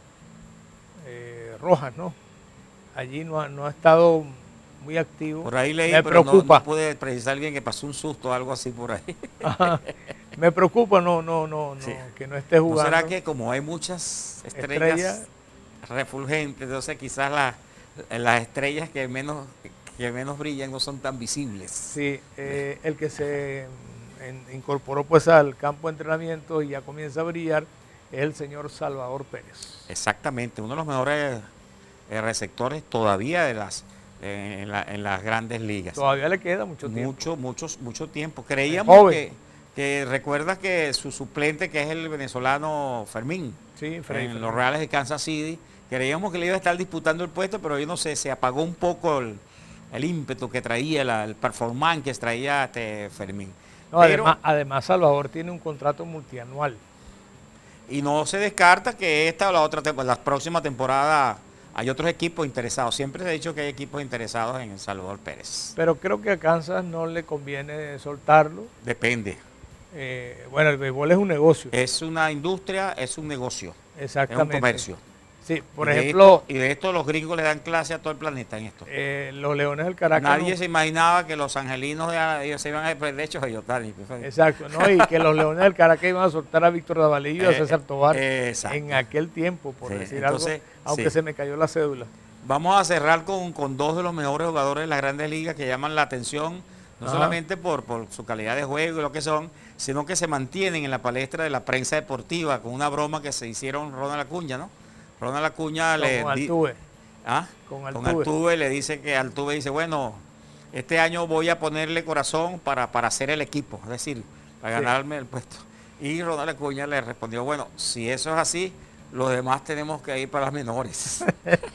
Speaker 3: eh, Rojas, ¿no? Allí no ha, no ha estado muy activo.
Speaker 10: Por ahí leí,
Speaker 3: Me
Speaker 10: pero no,
Speaker 3: preocupa.
Speaker 10: no pude precisar bien que pasó un susto o algo así por ahí.
Speaker 3: Ajá. Me preocupa, no, no, no, no,
Speaker 10: Sí.
Speaker 3: que no esté
Speaker 10: ¿No
Speaker 3: jugando.
Speaker 10: será que como hay muchas estrellas
Speaker 3: Estrella.
Speaker 10: refulgentes, entonces quizás las, las estrellas que menos, que menos brillan no son tan visibles?
Speaker 3: Sí, eh, el que se en- incorporó pues al campo de entrenamiento y ya comienza a brillar es el señor Salvador Pérez.
Speaker 10: Exactamente, uno de los mejores eh, receptores todavía de las eh, en, la- en las grandes ligas.
Speaker 3: Todavía le queda mucho tiempo.
Speaker 10: Mucho, muchos, mucho tiempo. Creíamos
Speaker 3: joven.
Speaker 10: que, que recuerdas que su suplente, que es el venezolano Fermín,
Speaker 3: Sí, Freddy
Speaker 10: en
Speaker 3: Fermín.
Speaker 10: los Reales de Kansas City, creíamos que le iba a estar disputando el puesto, pero yo no sé, se apagó un poco el, el ímpetu que traía, la- el performance que traía este Fermín.
Speaker 3: No,
Speaker 10: Pero-
Speaker 3: además, además Salvador tiene un contrato multianual.
Speaker 10: Y no se descarta que esta o la otra tem- la próxima temporada hay otros equipos interesados. Siempre se ha dicho que hay equipos interesados en El Salvador Pérez.
Speaker 3: Pero creo que a Kansas no le conviene soltarlo.
Speaker 10: Depende.
Speaker 3: Eh, bueno, el béisbol es un negocio.
Speaker 10: Es una industria, es un negocio,
Speaker 3: Exactamente.
Speaker 10: es un comercio.
Speaker 3: Sí, por
Speaker 10: Y de
Speaker 3: ejemplo,
Speaker 10: esto- y de esto los gringos le dan clase a todo el planeta en esto.
Speaker 3: eh, los Leones del Caracas.
Speaker 10: Nadie
Speaker 3: no-
Speaker 10: se imaginaba que los angelinos de- ellos se iban a desprender. De hecho, ellos Otani.
Speaker 3: Exacto, ¿no? Y que los Leones del Caracas iban a soltar a Víctor Davalillo y a
Speaker 10: Eh,
Speaker 3: César Tobar
Speaker 10: exacto.
Speaker 3: en aquel tiempo, por
Speaker 10: Sí,
Speaker 3: decir
Speaker 10: entonces,
Speaker 3: algo, aunque
Speaker 10: sí.
Speaker 3: se me cayó la cédula.
Speaker 10: Vamos a cerrar con, con dos de los mejores jugadores de las grandes ligas que llaman la atención, no
Speaker 3: Ajá.
Speaker 10: solamente por, por su calidad de juego y lo que son, sino que se mantienen en la palestra de la prensa deportiva con una broma que se hicieron Ronald Acuña, ¿no? Ronald Acuña le
Speaker 3: Con
Speaker 10: di-
Speaker 3: Altuve.
Speaker 10: ¿Ah?
Speaker 3: Con
Speaker 10: Con
Speaker 3: Altuve.
Speaker 10: Altuve le dice que Altuve dice, bueno, este año voy a ponerle corazón para, para hacer el equipo, es decir, para
Speaker 3: Sí.
Speaker 10: ganarme el puesto. Y Ronald Acuña le respondió, bueno, si eso es así, los demás tenemos que ir para las menores.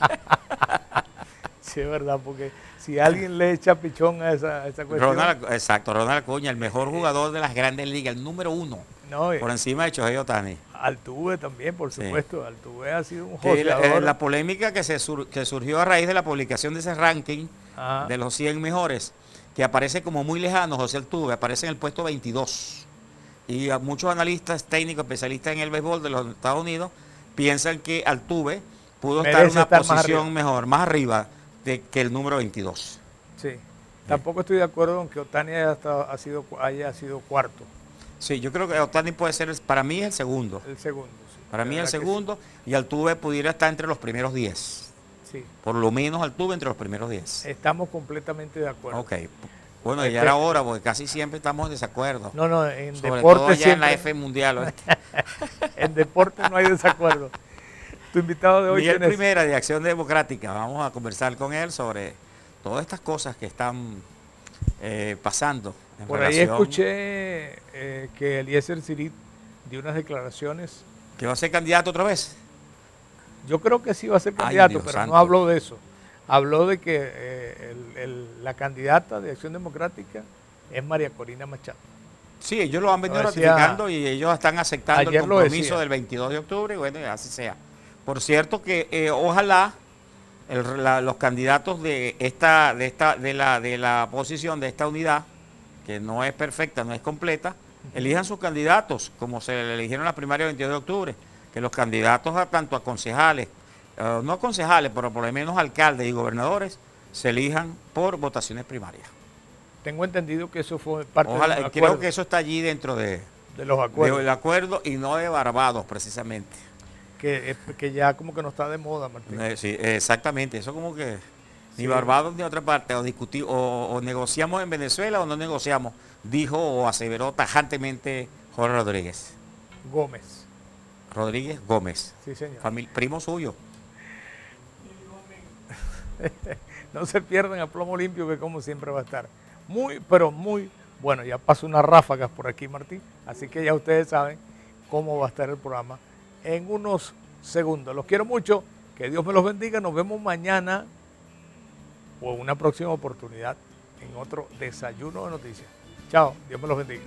Speaker 3: Sí, es verdad, porque si alguien le echa pichón a esa, a esa cuestión.
Speaker 10: Ronald, exacto, Ronald Acuña, el mejor jugador de las grandes ligas, el número uno,
Speaker 3: no, eh,
Speaker 10: por encima de Shohei Otani.
Speaker 3: Altuve también, por
Speaker 10: Sí.
Speaker 3: supuesto. Altuve ha sido un
Speaker 10: Que la,
Speaker 3: joseador.
Speaker 10: eh, la polémica que, se sur- que surgió a raíz de la publicación de ese ranking
Speaker 3: Ajá.
Speaker 10: de los cien mejores, que aparece como muy lejano José Altuve, aparece en el puesto veintidós. Y a muchos analistas técnicos, especialistas en el béisbol de los Estados Unidos, piensan que Altuve pudo estar en
Speaker 3: Merece
Speaker 10: una
Speaker 3: estar más
Speaker 10: posición
Speaker 3: arriba.
Speaker 10: mejor, más arriba de, que el número veintidós.
Speaker 3: Sí. Tampoco estoy de acuerdo en que Otani haya, estado- ha sido, haya sido cuarto,
Speaker 10: Sí, yo creo que Otani puede ser, el- para mí, el segundo.
Speaker 3: el segundo. sí.
Speaker 10: Para
Speaker 3: De
Speaker 10: mí el
Speaker 3: verdad que
Speaker 10: segundo, y Altuve pudiera estar entre los primeros diez.
Speaker 3: Sí. Sí.
Speaker 10: Por lo menos Altuve entre los primeros diez.
Speaker 3: Estamos completamente de acuerdo.
Speaker 10: Ok. Bueno,
Speaker 3: Este-
Speaker 10: ya era hora, porque casi siempre estamos en desacuerdo.
Speaker 3: No, no, en
Speaker 10: Sobre
Speaker 3: deporte
Speaker 10: todo allá en la
Speaker 3: siempre-
Speaker 10: F mundial. ¿oíste?
Speaker 3: En deporte no hay desacuerdo. Tu invitado de hoy,
Speaker 10: Miguel
Speaker 3: ¿quién es?
Speaker 10: Primera, de Acción Democrática. Vamos a conversar con él sobre todas estas cosas que están eh, pasando. En
Speaker 3: Por ahí
Speaker 10: relación-
Speaker 3: escuché eh, que Eliezer Cirit dio unas declaraciones.
Speaker 10: ¿Que va a ser candidato otra vez?
Speaker 3: Yo creo que sí va a ser
Speaker 10: Ay,
Speaker 3: candidato,
Speaker 10: Dios
Speaker 3: pero
Speaker 10: santo.
Speaker 3: no habló de eso. Habló de que eh, el- el- la candidata de Acción Democrática es María Corina Machado.
Speaker 10: Sí, ellos lo han venido
Speaker 3: Lo decía-
Speaker 10: ratificando y ellos están aceptando el
Speaker 3: Ayer lo
Speaker 10: compromiso
Speaker 3: decía.
Speaker 10: del veintidós de octubre y bueno, así sea. Por cierto que eh, ojalá el- la- los candidatos de esta, de esta, de la, de la posición de esta unidad, que no es perfecta, no es completa, elijan sus candidatos, como se le eligieron en la primaria del veintidós de octubre, que los candidatos a tanto a concejales, eh, no concejales, pero por lo menos alcaldes y gobernadores, se elijan por votaciones primarias.
Speaker 3: Tengo entendido que eso fue parte
Speaker 10: Ojalá,
Speaker 3: de los
Speaker 10: creo
Speaker 3: acuerdos.
Speaker 10: que eso está allí dentro de,
Speaker 3: de los acuerdos.
Speaker 10: del acuerdo y no de Barbados, precisamente.
Speaker 3: Que, que ya como que no está de moda, Martín.
Speaker 10: Eh, sí, exactamente, eso como que
Speaker 3: Sí.
Speaker 10: ni Barbados ni otra parte, o, discutir, o, o negociamos en Venezuela o no negociamos, dijo o aseveró tajantemente Jorge Rodríguez.
Speaker 3: Gómez.
Speaker 10: Rodríguez Gómez,
Speaker 3: Sí, señor.
Speaker 10: famil- primo suyo.
Speaker 3: No se pierdan a Plomo Limpio, que como siempre va a estar muy, pero muy bueno. Ya pasó unas ráfagas por aquí, Martín, así que ya ustedes saben cómo va a estar el programa en unos segundos. Los quiero mucho, que Dios me los bendiga. Nos vemos mañana o en una próxima oportunidad en otro Desayuno de Noticias. Chao, Dios me los bendiga.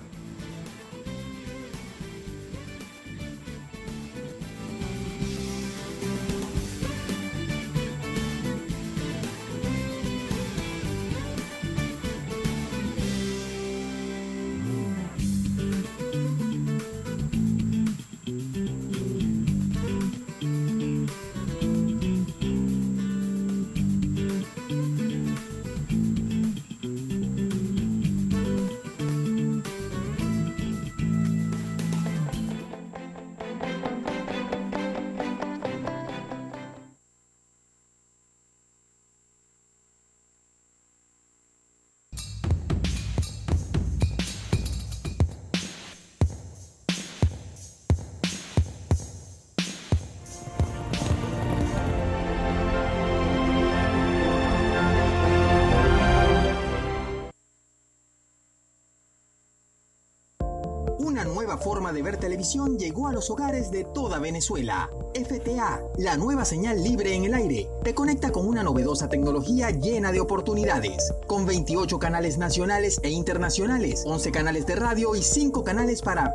Speaker 11: Una nueva forma de ver televisión llegó a los hogares de toda Venezuela. F T A, la nueva señal libre en el aire, te conecta con una novedosa tecnología llena de oportunidades. Con veintiocho canales nacionales e internacionales, once canales de radio y cinco canales para